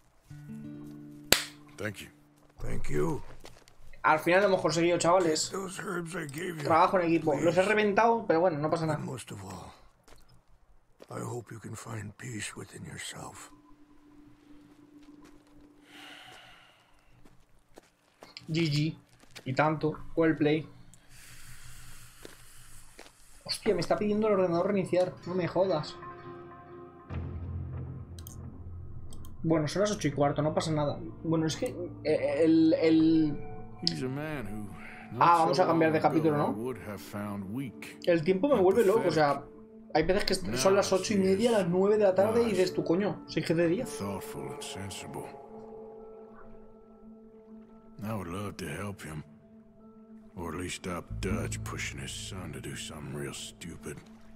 D: Thank you.
K: Thank you.
A: Al final lo hemos conseguido, chavales.
K: Those herbs I gave you.
A: Trabajo en equipo.
K: Please.
A: Los he reventado, pero bueno, no pasa nada.
K: And most of all, I hope you can find peace within yourself.
A: G G. Y tanto. Well play. Hostia, me está pidiendo el ordenador reiniciar. No me jodas. Bueno, son las ocho y cuarto, no pasa nada. Bueno, es que el... el... Ah, vamos a cambiar de capítulo, ¿no? El tiempo me vuelve loco, o sea... Hay veces que son las ocho y media, las nueve de la tarde y dices tú, coño, si es que de día.
D: I would love to help him. Or at least stop Dutch pushing his son to do something real stupid.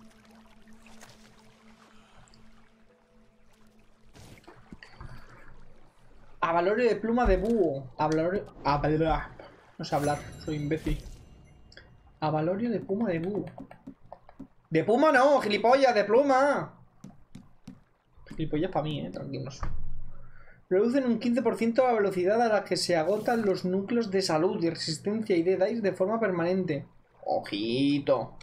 A: Avalorio de pluma de búho. Avalorio... Avalorio... No sé hablar, soy imbécil. Avalorio de pluma de búho. De puma no, gilipollas, de pluma. Gilipollas para mí, eh, tranquilos. Reducen un quince por ciento la velocidad a la que se agotan los núcleos de salud y resistencia y de dice de forma permanente. Ojito.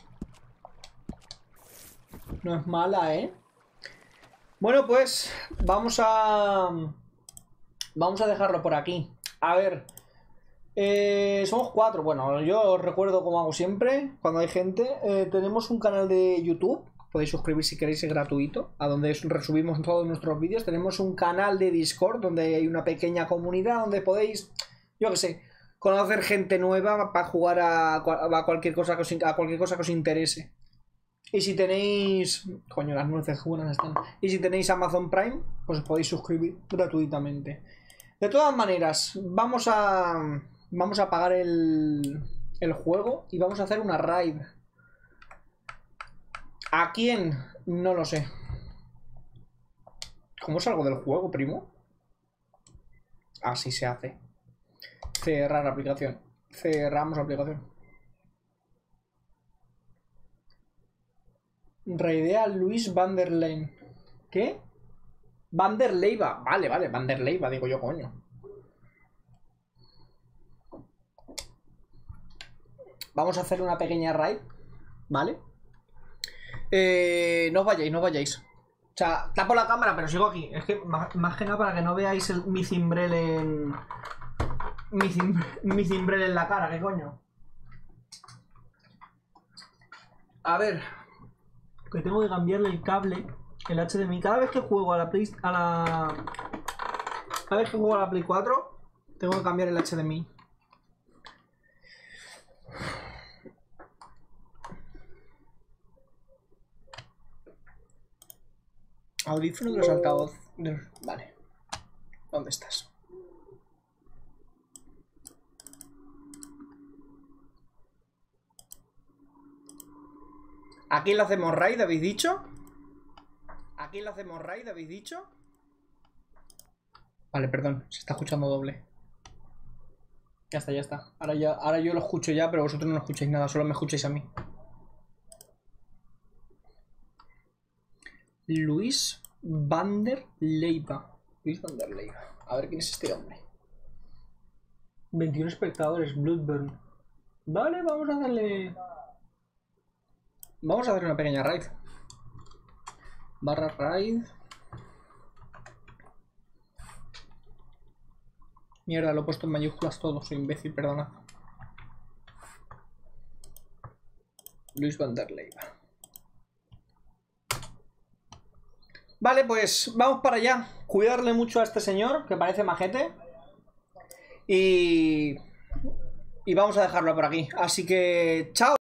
A: No es mala, ¿eh? Bueno, pues vamos a... Vamos a dejarlo por aquí. A ver... Eh, somos cuatro. Bueno, yo os recuerdo como hago siempre, cuando hay gente. Eh, tenemos un canal de YouTube. Podéis suscribir si queréis, es gratuito. A donde resubimos todos nuestros vídeos. Tenemos un canal de Discord donde hay una pequeña comunidad donde podéis, yo que sé, conocer gente nueva para jugar a, a, cualquier cosa que os, a cualquier cosa que os interese. Y si tenéis... Coño, las nueces buenas están. Y si tenéis Amazon Prime, pues os podéis suscribir gratuitamente. De todas maneras, vamos a... Vamos a apagar el, el juego y vamos a hacer una raid. ¿A quién? No lo sé. ¿Cómo salgo del juego, primo? Así se hace. Cerrar aplicación. Cerramos aplicación. Raidea Luis Van der Leyen. ¿Qué? Van der Leiva. Vale, vale, Van der Leiva, digo yo, coño. Vamos a hacer una pequeña raid, ¿vale? Eh, no os vayáis, no os vayáis. O sea, tapo la cámara, pero sigo aquí. Es que más, más que nada para que no veáis el, mi cimbrel en... Mi, cim, mi cimbrel en la cara, ¿qué coño? A ver. Que tengo que cambiarle el cable, el H D M I. Cada vez que juego a la Play... A la... Cada vez que juego a la Play cuatro, tengo que cambiar el H D M I. Audífono de los altavoces. Vale. ¿Dónde estás? ¿A quién le hacemos raid, habéis dicho? ¿A quién le hacemos raid, habéis dicho? Vale, perdón, se está escuchando doble. Ya está, ya está. Ahora, ya, ahora yo lo escucho ya, pero vosotros no escucháis nada, solo me escucháis a mí. Luis Van der Leiva. Luis Van der Leiva. A ver quién es este hombre. veintiuno espectadores, Bloodburn. Vale, vamos a darle... Vamos a darle una pequeña raid. Barra raid. Mierda, lo he puesto en mayúsculas todo, soy imbécil, perdonad. Luis Van der Leiva. Vale, pues vamos para allá. Cuidarle mucho a este señor, que parece majete. Y... Y vamos a dejarlo por aquí. Así que, chao.